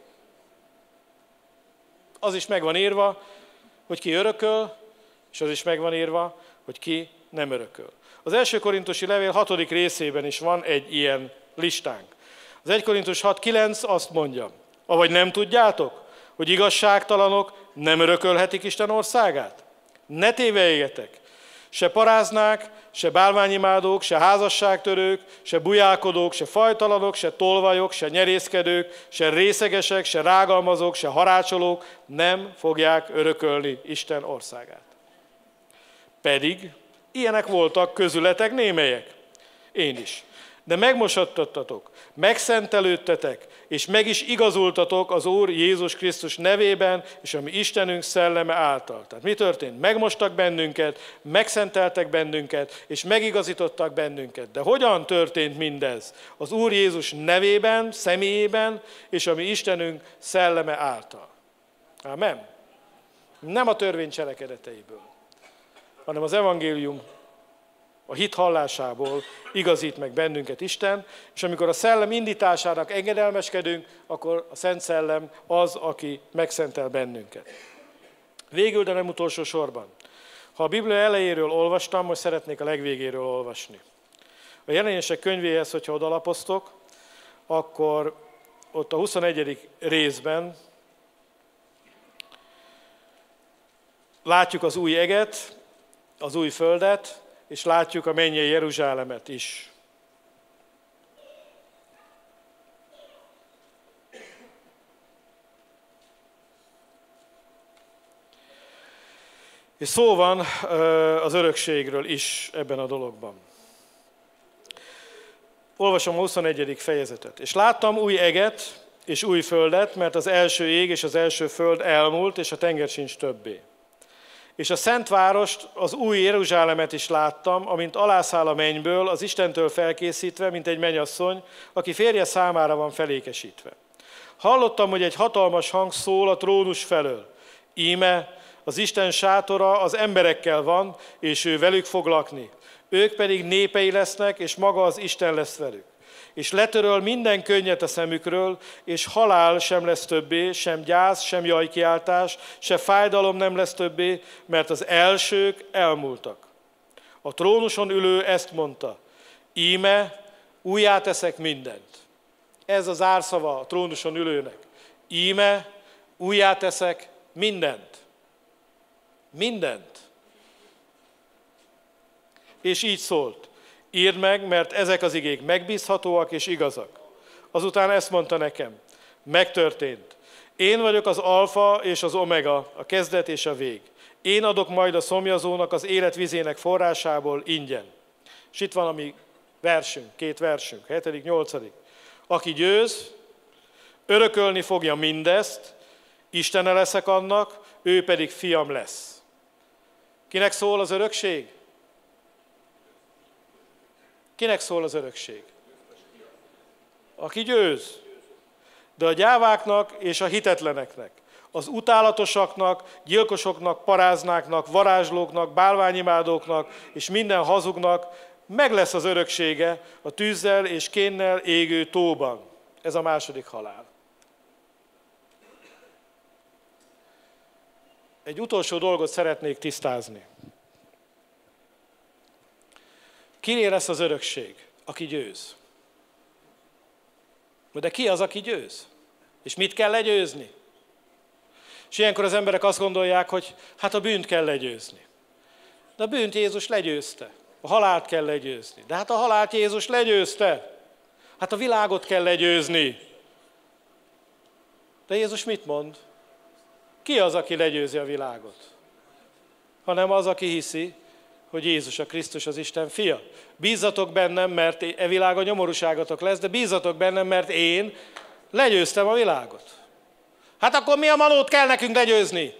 Az is meg van írva, hogy ki örököl, és az is meg van írva, hogy ki nem örököl. Az 1. Korintusi levél 6. részében is van egy ilyen listánk. Az 1 Korintus 6.9 azt mondja: avagy nem tudjátok, hogy igazságtalanok nem örökölhetik Isten országát? Ne tévejjetek! Se paráznák, se bálványimádók, se házasságtörők, se bujálkodók, se fajtalanok, se tolvajok, se nyerészkedők, se részegesek, se rágalmazók, se harácsolók nem fogják örökölni Isten országát. Pedig ilyenek voltak közületek némelyek. Én is. De megmosodtattatok, megszentelődtetek, és meg is igazultatok az Úr Jézus Krisztus nevében, és a mi Istenünk szelleme által. Tehát mi történt? Megmostak bennünket, megszenteltek bennünket, és megigazítottak bennünket. De hogyan történt mindez? Az Úr Jézus nevében, személyében, és a mi Istenünk szelleme által. Amen. Nem a törvény cselekedeteiből, hanem az evangélium a hit hallásából igazít meg bennünket Isten, és amikor a szellem indításának engedelmeskedünk, akkor a Szent Szellem az, aki megszentel bennünket. Végül, de nem utolsó sorban. Ha a Biblia elejéről olvastam, most szeretnék a legvégéről olvasni. A Jelenések könyvéhez, hogyha odalapoztok, akkor ott a 21. részben látjuk az új eget, az új földet, és látjuk a mennyei Jeruzsálemet is. És szó van az örökségről is ebben a dologban. Olvasom a 21. fejezetet. És láttam új eget és új földet, mert az első ég és az első föld elmúlt, és a tenger sincs többé. És a Szent Várost, az új Jeruzsálemet is láttam, amint alászáll a mennyből, az Istentől felkészítve, mint egy mennyasszony, aki férje számára van felékesítve. Hallottam, hogy egy hatalmas hang szól a trónus felől. Íme, az Isten sátora az emberekkel van, és ő velük fog lakni. Ők pedig népei lesznek, és maga az Isten lesz velük. És letöröl minden könnyet a szemükről, és halál sem lesz többé, sem gyász, sem jajkiáltás, se fájdalom nem lesz többé, mert az elsők elmúltak. A trónuson ülő ezt mondta: íme, újjá teszek mindent. Ez az zárszava a trónuson ülőnek. Íme, újjá teszek mindent. Mindent. És így szólt: írd meg, mert ezek az igék megbízhatóak és igazak. Azután ezt mondta nekem: megtörtént. Én vagyok az alfa és az omega, a kezdet és a vég. Én adok majd a szomjazónak az élet vizének forrásából ingyen. És itt van a mi versünk, 2 versünk, 7., 8. Aki győz, örökölni fogja mindezt, Istene leszek annak, ő pedig fiam lesz. Kinek szól az örökség? Kinek szól az örökség? Aki győz. De a gyáváknak és a hitetleneknek, az utálatosaknak, gyilkosoknak, paráznáknak, varázslóknak, bálványimádóknak és minden hazugnak meg lesz az öröksége a tűzzel és kénnel égő tóban. Ez a második halál. Egy utolsó dolgot szeretnék tisztázni. Kiné lesz az örökség? Aki győz. De ki az, aki győz? És mit kell legyőzni? És ilyenkor az emberek azt gondolják, hogy hát a bűnt kell legyőzni. De a bűnt Jézus legyőzte. A halált kell legyőzni. De hát a halált Jézus legyőzte. Hát a világot kell legyőzni. De Jézus mit mond? Ki az, aki legyőzi a világot? Hanem az, aki hiszi, hogy Jézus a Krisztus az Isten fia. Bízzatok bennem, mert e világ a nyomorúságotok lesz, de bízzatok bennem, mert én legyőztem a világot. Hát akkor mi a manót kell nekünk legyőzni?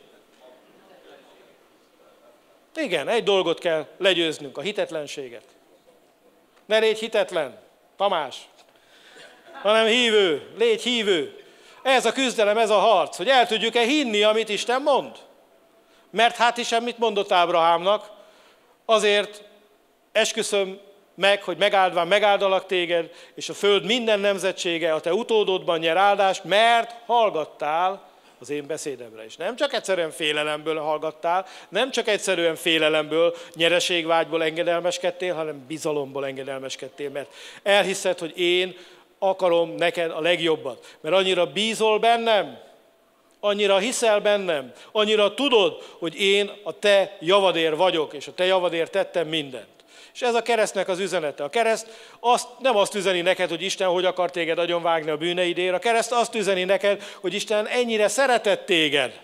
Igen, egy dolgot kell legyőznünk, a hitetlenséget. Ne légy hitetlen, Tamás, hanem hívő, légy hívő. Ez a küzdelem, ez a harc, hogy el tudjuk-e hinni, amit Isten mond. Mert hát Isten mit mondott Ábrahámnak? Azért esküszöm meg, hogy megáldván megáldalak téged, és a föld minden nemzetsége a te utódodban nyer áldást, mert hallgattál az én beszédemre is. Nem csak egyszerűen félelemből hallgattál, nem csak egyszerűen félelemből, nyereségvágyból engedelmeskedtél, hanem bizalomból engedelmeskedtél, mert elhiszed, hogy én akarom neked a legjobbat. Mert annyira bízol bennem, annyira hiszel bennem, annyira tudod, hogy én a te javadér vagyok, és a te javadér tettem mindent. És ez a keresztnek az üzenete. A kereszt nem azt üzeni neked, hogy Isten hogy akar téged agyonvágni a bűneidért. A kereszt azt üzeni neked, hogy Isten ennyire szeretett téged.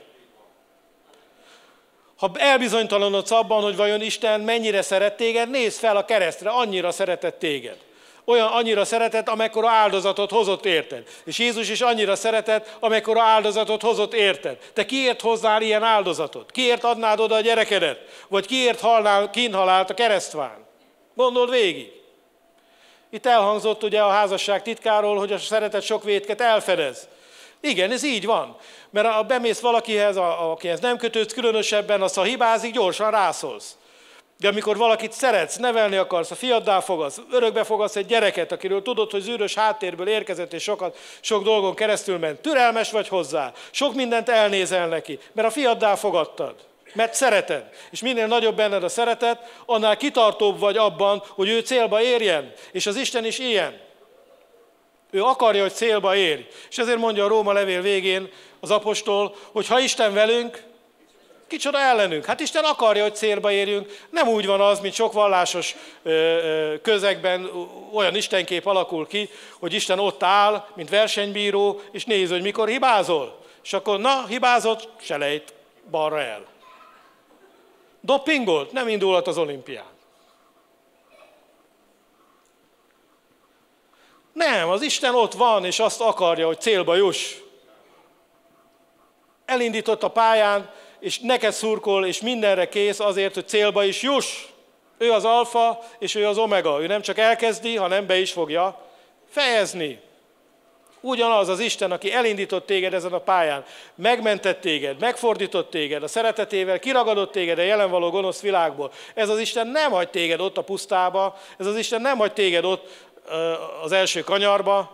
Ha elbizonytalanodsz abban, hogy vajon Isten mennyire szeret téged, nézz fel a keresztre, annyira szeretett téged. Annyira szeretett, amekkora áldozatot hozott érted. És Jézus is annyira szeretett, amekkora áldozatot hozott érted. Te kiért hoznál ilyen áldozatot? Kiért adnád oda a gyerekedet? Vagy kiért halnál kínhalált a keresztván? Gondold végig. Itt elhangzott ugye a házasság titkáról, hogy a szeretet sok vétket elfedez. Igen, ez így van. Mert ha bemész valakihez, akihez nem kötődsz különösebben, azt ha hibázik, gyorsan rászólsz. De amikor valakit szeretsz, nevelni akarsz, a fiaddá fogadsz, örökbe fogadsz egy gyereket, akiről tudod, hogy zűrös háttérből érkezett és sok dolgon keresztül ment, türelmes vagy hozzá, sok mindent elnézel neki, mert a fiaddá fogadtad, mert szereted. És minél nagyobb benned a szeretet, annál kitartóbb vagy abban, hogy ő célba érjen. És az Isten is ilyen. Ő akarja, hogy célba érj. És ezért mondja a Róma levél végén az apostol, hogy ha Isten velünk, kicsoda ellenünk? Hát Isten akarja, hogy célba érjünk. Nem úgy van az, mint sok vallásos közegben olyan istenkép alakul ki, hogy Isten ott áll, mint versenybíró, és néz, hogy mikor hibázol. És akkor, na, hibázott, selejt balra el. Doppingolt, nem indulhat az olimpián. Nem, az Isten ott van, és azt akarja, hogy célba juss. Elindított a pályán, és neked szurkol, és mindenre kész azért, hogy célba is juss. Ő az alfa, és ő az omega. Ő nem csak elkezdi, hanem be is fogja fejezni. Ugyanaz az Isten, aki elindított téged ezen a pályán, megmentett téged, megfordított téged, a szeretetével kiragadott téged a jelen való gonosz világból. Ez az Isten nem hagy téged ott a pusztába, ez az Isten nem hagy téged ott az első kanyarba,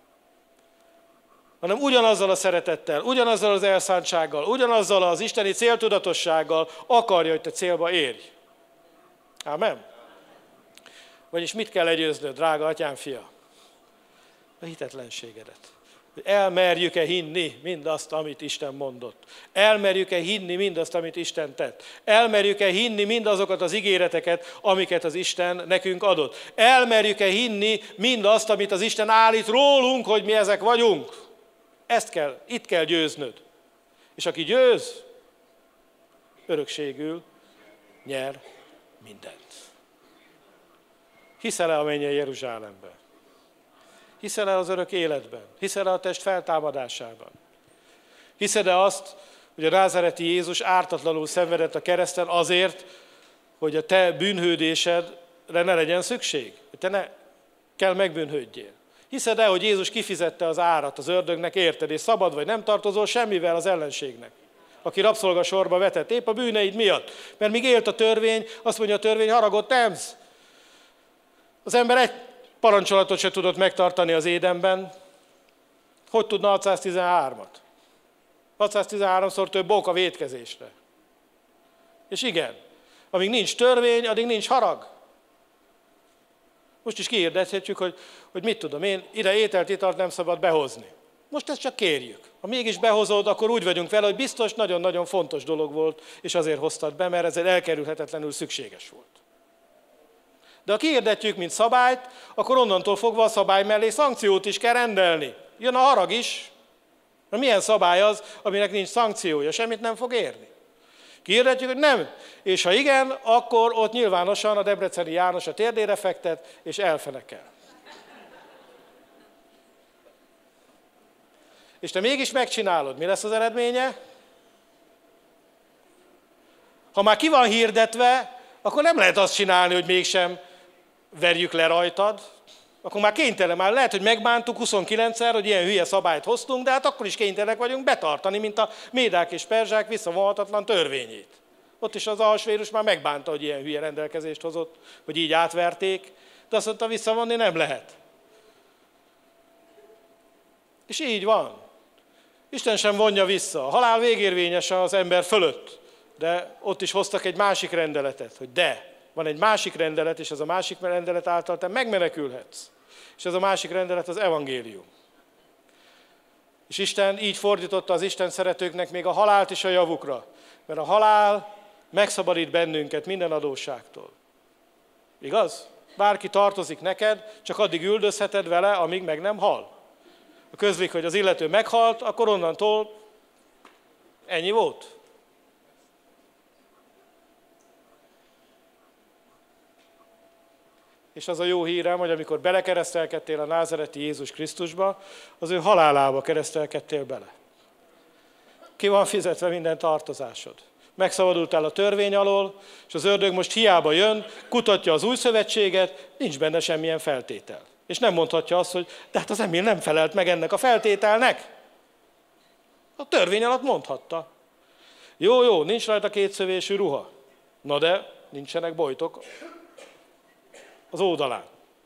hanem ugyanazzal a szeretettel, ugyanazzal az elszántsággal, ugyanazzal az isteni céltudatossággal akarja, hogy te célba érj. Ámen? Vagyis mit kell legyőznöd, drága atyám fia? A hitetlenségedet. Elmerjük-e hinni mindazt, amit Isten mondott? Elmerjük-e hinni mindazt, amit Isten tett? Elmerjük-e hinni mindazokat az ígéreteket, amiket az Isten nekünk adott? Elmerjük-e hinni mindazt, amit az Isten állít rólunk, hogy mi ezek vagyunk? Itt kell győznöd. És aki győz, örökségül nyer mindent. Hiszel-e a mennyei Jeruzsálemben? Hiszel-e az örök életben? Hiszel-e a test feltámadásában? Hiszed-e azt, hogy a názáreti Jézus ártatlanul szenvedett a kereszten azért, hogy a te bűnhődésedre ne legyen szükség? Hogy te ne kell megbűnhődjél? Hiszed-e, hogy Jézus kifizette az árat az ördögnek, érted, és szabad vagy, nem tartozol semmivel az ellenségnek, aki rabszolgasorba vetett, épp a bűneid miatt. Mert míg élt a törvény, azt mondja a törvény, haragot nemz. Az ember egy parancsolatot se tudott megtartani az Édenben. Hogy tudna 613-at? 613-szor több ok a vétkezésre. És igen, amíg nincs törvény, addig nincs harag. Most is kihirdethetjük, hogy mit tudom én, ide ételt, italt nem szabad behozni. Most ezt csak kérjük. Ha mégis behozod, akkor úgy vagyunk vele, hogy biztos nagyon-nagyon fontos dolog volt, és azért hoztad be, mert ez elkerülhetetlenül szükséges volt. De ha kihirdetjük, mint szabályt, akkor onnantól fogva a szabály mellé szankciót is kell rendelni. Jön a harag is. Na milyen szabály az, aminek nincs szankciója, semmit nem fog érni. Kihirdetjük, hogy nem. És ha igen, akkor ott nyilvánosan a Debreceni János a térdére fektet, és elfenekel. És te mégis megcsinálod. Mi lesz az eredménye? Ha már ki van hirdetve, akkor nem lehet azt csinálni, hogy mégsem verjük le rajtad. Akkor már kénytelen, már lehet, hogy megbántuk 29-szer, hogy ilyen hülye szabályt hoztunk, de hát akkor is kénytelenek vagyunk betartani, mint a médák és perzsák visszavonhatatlan törvényét. Ott is az Ahasvérus már megbánta, hogy ilyen hülye rendelkezést hozott, hogy így átverték, de azt mondta, visszavonni nem lehet. És így van. Isten sem vonja vissza. A halál végérvényes az ember fölött, de ott is hoztak egy másik rendeletet, hogy van egy másik rendelet, és ez a másik rendelet által te megmenekülhetsz. És ez a másik rendelet az evangélium. És Isten így fordította az Isten szeretőknek még a halált is a javukra. Mert a halál megszabadít bennünket minden adósságtól. Igaz? Bárki tartozik neked, csak addig üldözheted vele, amíg meg nem hal. Ha közlik, hogy az illető meghalt, akkor onnantól ennyi volt. És az a jó hírem, hogy amikor belekeresztelkedtél a názareti Jézus Krisztusba, az ő halálába keresztelkedtél bele. Ki van fizetve minden tartozásod. Megszabadultál a törvény alól, és az ördög most hiába jön, kutatja az új szövetséget, nincs benne semmilyen feltétel. És nem mondhatja azt, hogy de hát az Emil nem felelt meg ennek a feltételnek. A törvény alatt mondhatta. Jó, nincs rajta kétszövésű ruha. Na de nincsenek bojtok az oldalán.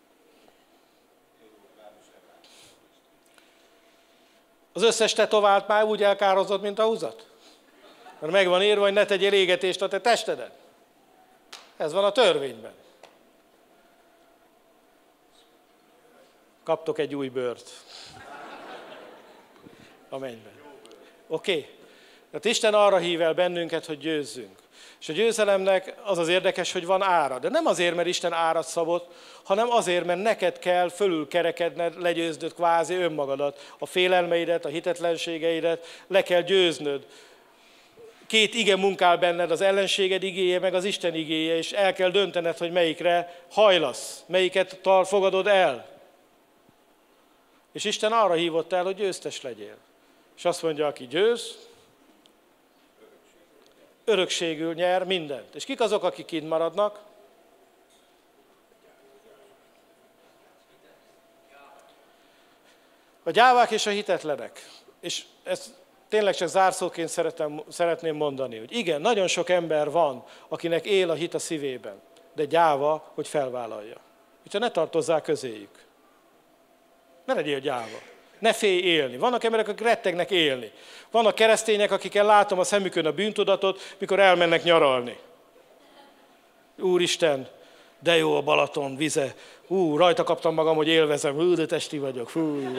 Az összes tetovált már úgy elkározott, mint a húzat. Mert meg van írva, hogy ne tegyél égetést a te testeden. Ez van a törvényben. Kaptok egy új bőrt. A mennyben. Oké? Tehát Isten arra hív el bennünket, hogy győzzünk. És a győzelemnek az az érdekes, hogy van ára. De nem azért, mert Isten árat szabott, hanem azért, mert neked kell fölülkerekedned, legyőznöd kvázi önmagadat, a félelmeidet, a hitetlenségeidet, le kell győznöd. Két ige munkál benned, az ellenséged igéje, meg az Isten igéje, és el kell döntened, hogy melyikre hajlasz, melyiket fogadod el. És Isten arra hívott el, hogy győztes legyél. És azt mondja, aki győz, örökségül nyer mindent. És kik azok, akik kint maradnak? A gyávák és a hitetlenek. És ezt tényleg csak zárszóként szeretném mondani, hogy igen, nagyon sok ember van, akinek él a hit a szívében, de gyáva, hogy felvállalja. Úgyhogy ne tartozzál közéjük. Ne legyél gyáva. Ne félj élni. Vannak emberek, akik rettegnek élni. Vannak keresztények, akikkel látom a szemükön a bűntudatot, mikor elmennek nyaralni. Úristen, de jó a Balaton vize. Rajta kaptam magam, hogy élvezem. De testi vagyok.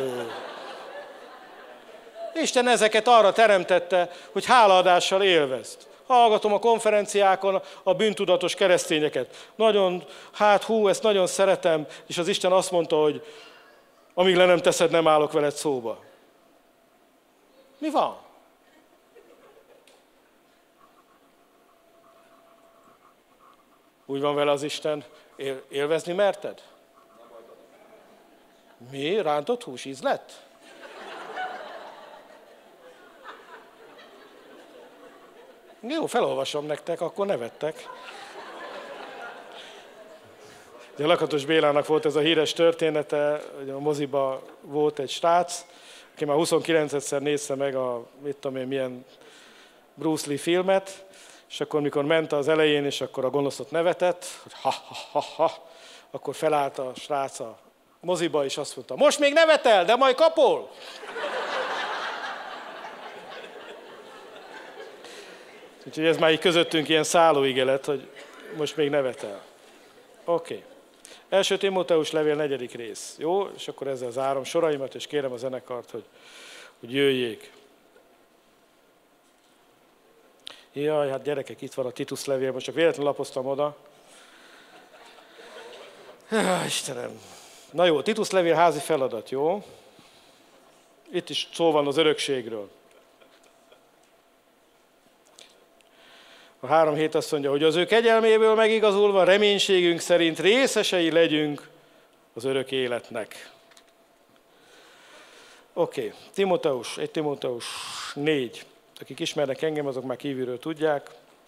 Isten ezeket arra teremtette, hogy hálaadással élvezd. Hallgatom a konferenciákon a bűntudatos keresztényeket. Nagyon, ezt nagyon szeretem, és az Isten azt mondta, hogy amíg le nem teszed, nem állok veled szóba. Mi van? Úgy van vele az Isten, élvezni merted? Mi? Rántott hús íz lett? Jó, felolvasom nektek, akkor nevettek. A Lakatos Bélának volt ez a híres története, hogy a moziba volt egy srác, aki már 29-szer nézte meg a, milyen Bruce Lee filmet, és akkor mikor ment az elején, és akkor a gonoszot nevetett, hogy ha, akkor felállt a srác a moziba, és azt mondta, most még nevetel, de majd kapol! Úgyhogy ez már így közöttünk ilyen szállóige lett, hogy most még nevetel. Oké. 1. Timóteus levél 4. rész. Jó? És akkor ezzel zárom soraimat, és kérem a zenekart, hogy jöjjék. Jaj, hát gyerekek, itt van a Titus levél, most csak véletlenül lapoztam oda. Istenem. Na jó, Titus levél házi feladat, jó? Itt is szó van az örökségről. A 3:7 azt mondja, hogy az ő kegyelméből megigazulva reménységünk szerint részesei legyünk az örök életnek. Oké. 1 Timóteus 4. Akik ismernek engem, azok már kívülről tudják.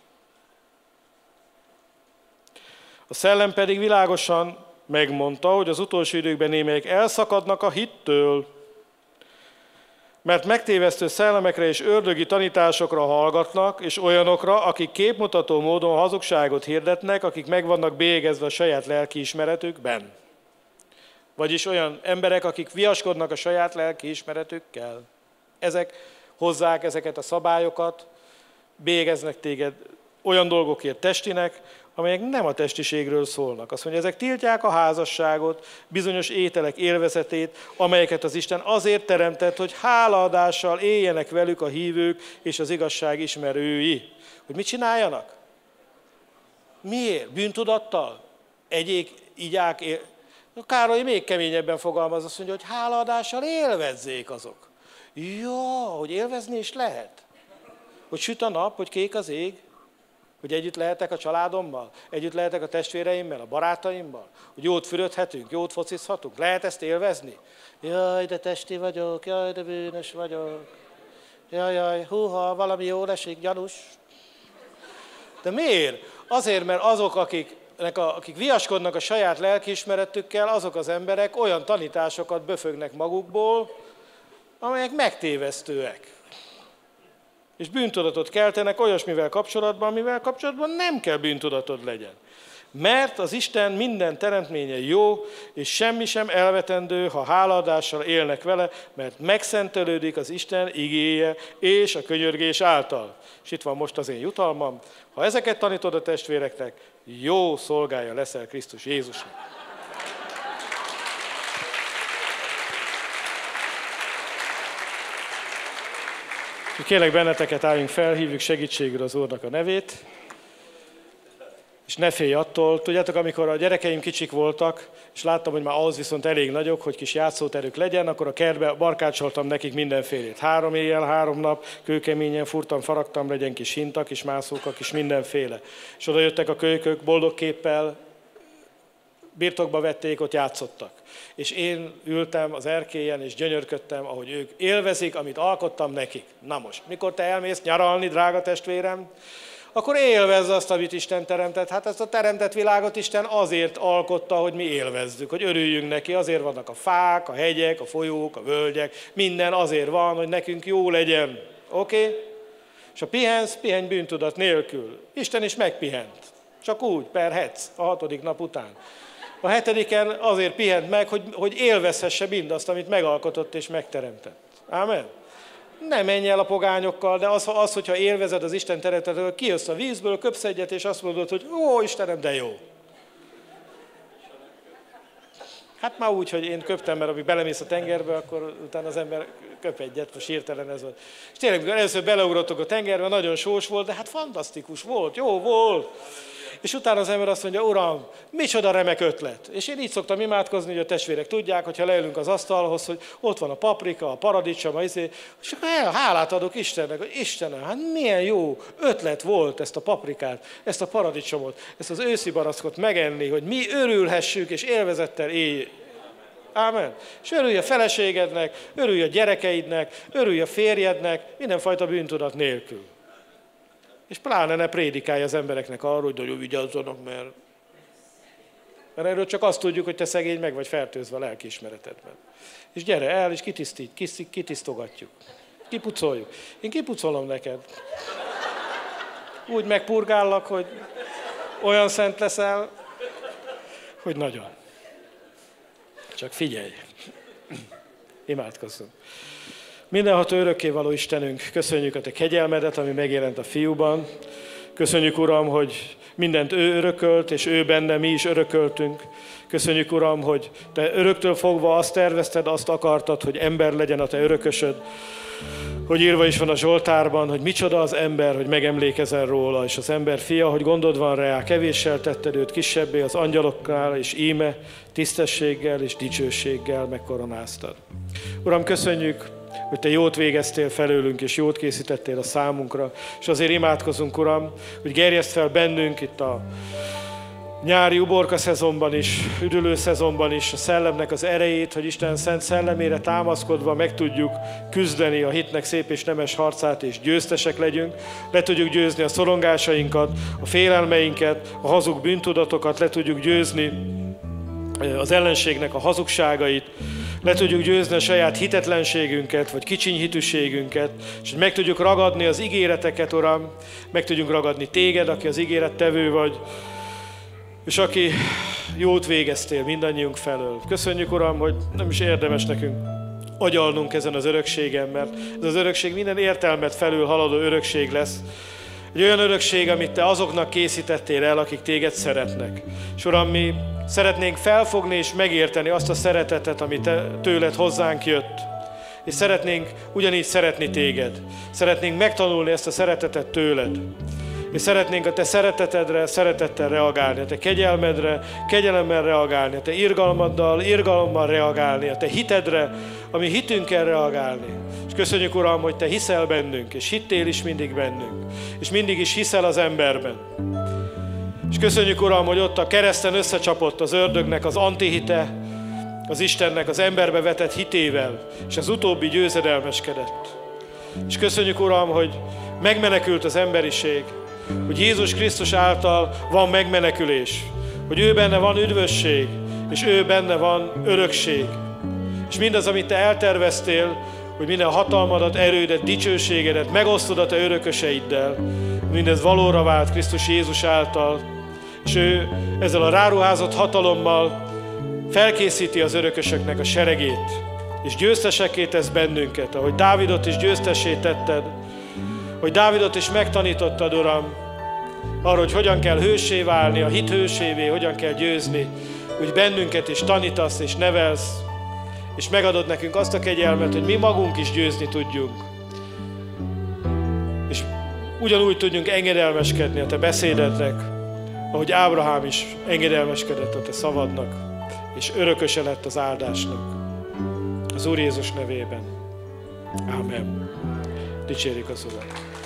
A szellem pedig világosan megmondta, hogy az utolsó időkben némelyek elszakadnak a hittől, mert megtévesztő szellemekre és ördögi tanításokra hallgatnak, és olyanokra, akik képmutató módon hazugságot hirdetnek, akik meg vannak bélyegezve a saját lelkiismeretükben. Vagyis olyan emberek, akik viaskodnak a saját lelkiismeretükkel. Ezek hozzák ezeket a szabályokat, bélyegeznek téged olyan dolgokért testinek, amelyek nem a testiségről szólnak. Azt mondja, ezek tiltják a házasságot, bizonyos ételek élvezetét, amelyeket az Isten azért teremtett, hogy hálaadással éljenek velük a hívők és az igazság ismerői. Hogy mit csináljanak? Miért? Bűntudattal? Egyék, igyák, Károly még keményebben fogalmaz, azt mondja, hogy hálaadással élvezzék azok. Jó, hogy élvezni is lehet. Hogy süt a nap, hogy kék az ég, hogy együtt lehetek a családommal, együtt lehetek a testvéreimmel, a barátaimmal, hogy jót fürödhetünk, jót focizhatunk. Lehet ezt élvezni? Jaj, de testi vagyok, jaj, de bűnös vagyok. Jaj, húha, valami jól esik, gyanús. De miért? Azért, mert azok, akik viaskodnak a saját lelkiismeretükkel, azok az emberek olyan tanításokat böfögnek magukból, amelyek megtévesztőek. És bűntudatot keltenek olyasmivel kapcsolatban, amivel kapcsolatban nem kell bűntudatod legyen. Mert az Isten minden teremtménye jó, és semmi sem elvetendő, ha hálaadással élnek vele, mert megszentelődik az Isten igéje és a könyörgés által. És itt van most az én jutalmam. Ha ezeket tanítod a testvéreknek, jó szolgája leszel Krisztus Jézusnak. Kérlek benneteket, álljunk fel, hívjuk segítségül az Úrnak a nevét, és ne félj attól. Tudjátok, amikor a gyerekeim kicsik voltak, és láttam, hogy már ahhoz viszont elég nagyok, hogy kis játszóterük legyen, akkor a kertbe barkácsoltam nekik mindenfélét. 3 éjjel, 3 nap, kőkeményen furtam, faragtam, legyen kis hintak, kis mászókak, kis mindenféle. És oda jöttek a kölykök boldog képpel, birtokba vették, ott játszottak. És én ültem az erkélyen, és gyönyörködtem, ahogy ők élvezik, amit alkottam nekik. Na most, mikor te elmész nyaralni, drága testvérem, akkor élvezz azt, amit Isten teremtett. Hát ezt a teremtett világot Isten azért alkotta, hogy mi élvezzük, hogy örüljünk neki. Azért vannak a fák, a hegyek, a folyók, a völgyek. Minden azért van, hogy nekünk jó legyen. Oké? És ha pihensz, pihenj bűntudat nélkül. Isten is megpihent. Csak úgy, perhetsz a 6. nap után. A 7-en azért pihent meg, hogy élvezhesse mindazt, amit megalkotott és megteremtett. Ámen? Ne menj el a pogányokkal, de az, hogyha élvezed az Isten teremtettet, kijössz a vízből, köpsz egyet, és azt mondod, hogy ó, Istenem, de jó. Hát már úgy, hogy én köptem, mert amíg belemész a tengerbe, akkor utána az ember köp egyet, most hirtelen ez volt. És tényleg, amikor először beleugrottok a tengerbe, nagyon sós volt, de hát fantasztikus volt, jó volt. És utána az ember azt mondja, Uram, micsoda remek ötlet. És én így szoktam imádkozni, hogy a testvérek tudják, hogyha leülünk az asztalhoz, hogy ott van a paprika, a paradicsom, és akkor hálát adok Istennek, hogy Istenem, hát milyen jó ötlet volt ezt a paprikát, ezt a paradicsomot, ezt az őszi barackot megenni, hogy mi örülhessük és élvezettel éljünk. Ámen. És örülj a feleségednek, örülj a gyerekeidnek, örülj a férjednek, mindenfajta bűntudat nélkül. És pláne ne prédikálj az embereknek arról, hogy nagyon vigyázzanak, mert erről csak azt tudjuk, hogy te szegény meg vagy fertőzve a lelkiismeretedben. És gyere el, és kitisztogatjuk. Kipucoljuk. Én kipucolom neked. Úgy megpurgállak, hogy olyan szent leszel, hogy nagyon. Csak figyelj. Imádkozzunk. Mindenható örökkévaló Istenünk, köszönjük a Te kegyelmedet, ami megjelent a Fiúban. Köszönjük, Uram, hogy mindent ő örökölt, és ő benne mi is örököltünk. Köszönjük, Uram, hogy Te öröktől fogva azt tervezted, azt akartad, hogy ember legyen a Te örökösöd. Hogy írva is van a Zsoltárban, hogy micsoda az ember, hogy megemlékezel róla, és az ember fia, hogy gondod van rá, kevéssel tetted őt kisebbé az angyaloknál, és íme tisztességgel és dicsőséggel megkoronáztad. Uram, köszönjük, hogy Te jót végeztél felőlünk, és jót készítettél a számunkra. És azért imádkozunk, Uram, hogy gerjeszd fel bennünk itt a nyári uborka szezonban is, üdülő szezonban is a szellemnek az erejét, hogy Isten szent szellemére támaszkodva meg tudjuk küzdeni a hitnek szép és nemes harcát, és győztesek legyünk. Le tudjuk győzni a szorongásainkat, a félelmeinket, a hazug bűntudatokat, le tudjuk győzni az ellenségnek a hazugságait, le tudjuk győzni a saját hitetlenségünket, vagy kicsiny hitűségünket, és hogy meg tudjuk ragadni az ígéreteket, Uram, meg tudjunk ragadni Téged, aki az ígérettevő vagy, és aki jót végeztél mindannyiunk felől. Köszönjük, Uram, hogy nem is érdemes nekünk agyalnunk ezen az örökségen, mert ez az örökség minden értelmet felül haladó örökség lesz. Egy olyan örökség, amit Te azoknak készítettél el, akik Téged szeretnek. És Uram, mi szeretnénk felfogni és megérteni azt a szeretetet, ami tőled hozzánk jött. És szeretnénk ugyanígy szeretni Téged. Szeretnénk megtanulni ezt a szeretetet tőled. És szeretnénk a Te szeretetedre szeretettel reagálni, a Te kegyelmedre kegyelemmel reagálni, a Te irgalommal reagálni, a Te hitedre, ami hitünkkel reagálni. És köszönjük, Uram, hogy Te hiszel bennünk, és hittél is mindig bennünk, és mindig is hiszel az emberben. És köszönjük, Uram, hogy ott a kereszten összecsapott az ördögnek az antihite, az Istennek az emberbe vetett hitével, és az utóbbi győzedelmeskedett. És köszönjük, Uram, hogy megmenekült az emberiség, hogy Jézus Krisztus által van megmenekülés, hogy ő benne van üdvösség, és ő benne van örökség. És mindaz, amit Te elterveztél, hogy minden hatalmadat, erődet, dicsőségedet megosztod a Te örököseiddel, mindez valóra vált Krisztus Jézus által, és ő ezzel a ráruházott hatalommal felkészíti az örökösöknek a seregét, és győztesekké tesz bennünket, ahogy Dávidot is győztessé tetted, hogy Dávidot is megtanítottad, Uram, arra, hogy hogyan kell hőssé válni, a hit hősévé, hogyan kell győzni, úgy bennünket is tanítasz és nevelsz, és megadod nekünk azt a kegyelmet, hogy mi magunk is győzni tudjunk. És ugyanúgy tudjunk engedelmeskedni a Te beszédednek, ahogy Ábrahám is engedelmeskedett a Te szavadnak, és örököse lett az áldásnak. Az Úr Jézus nevében. Ámen. Dicsérjük az Urat.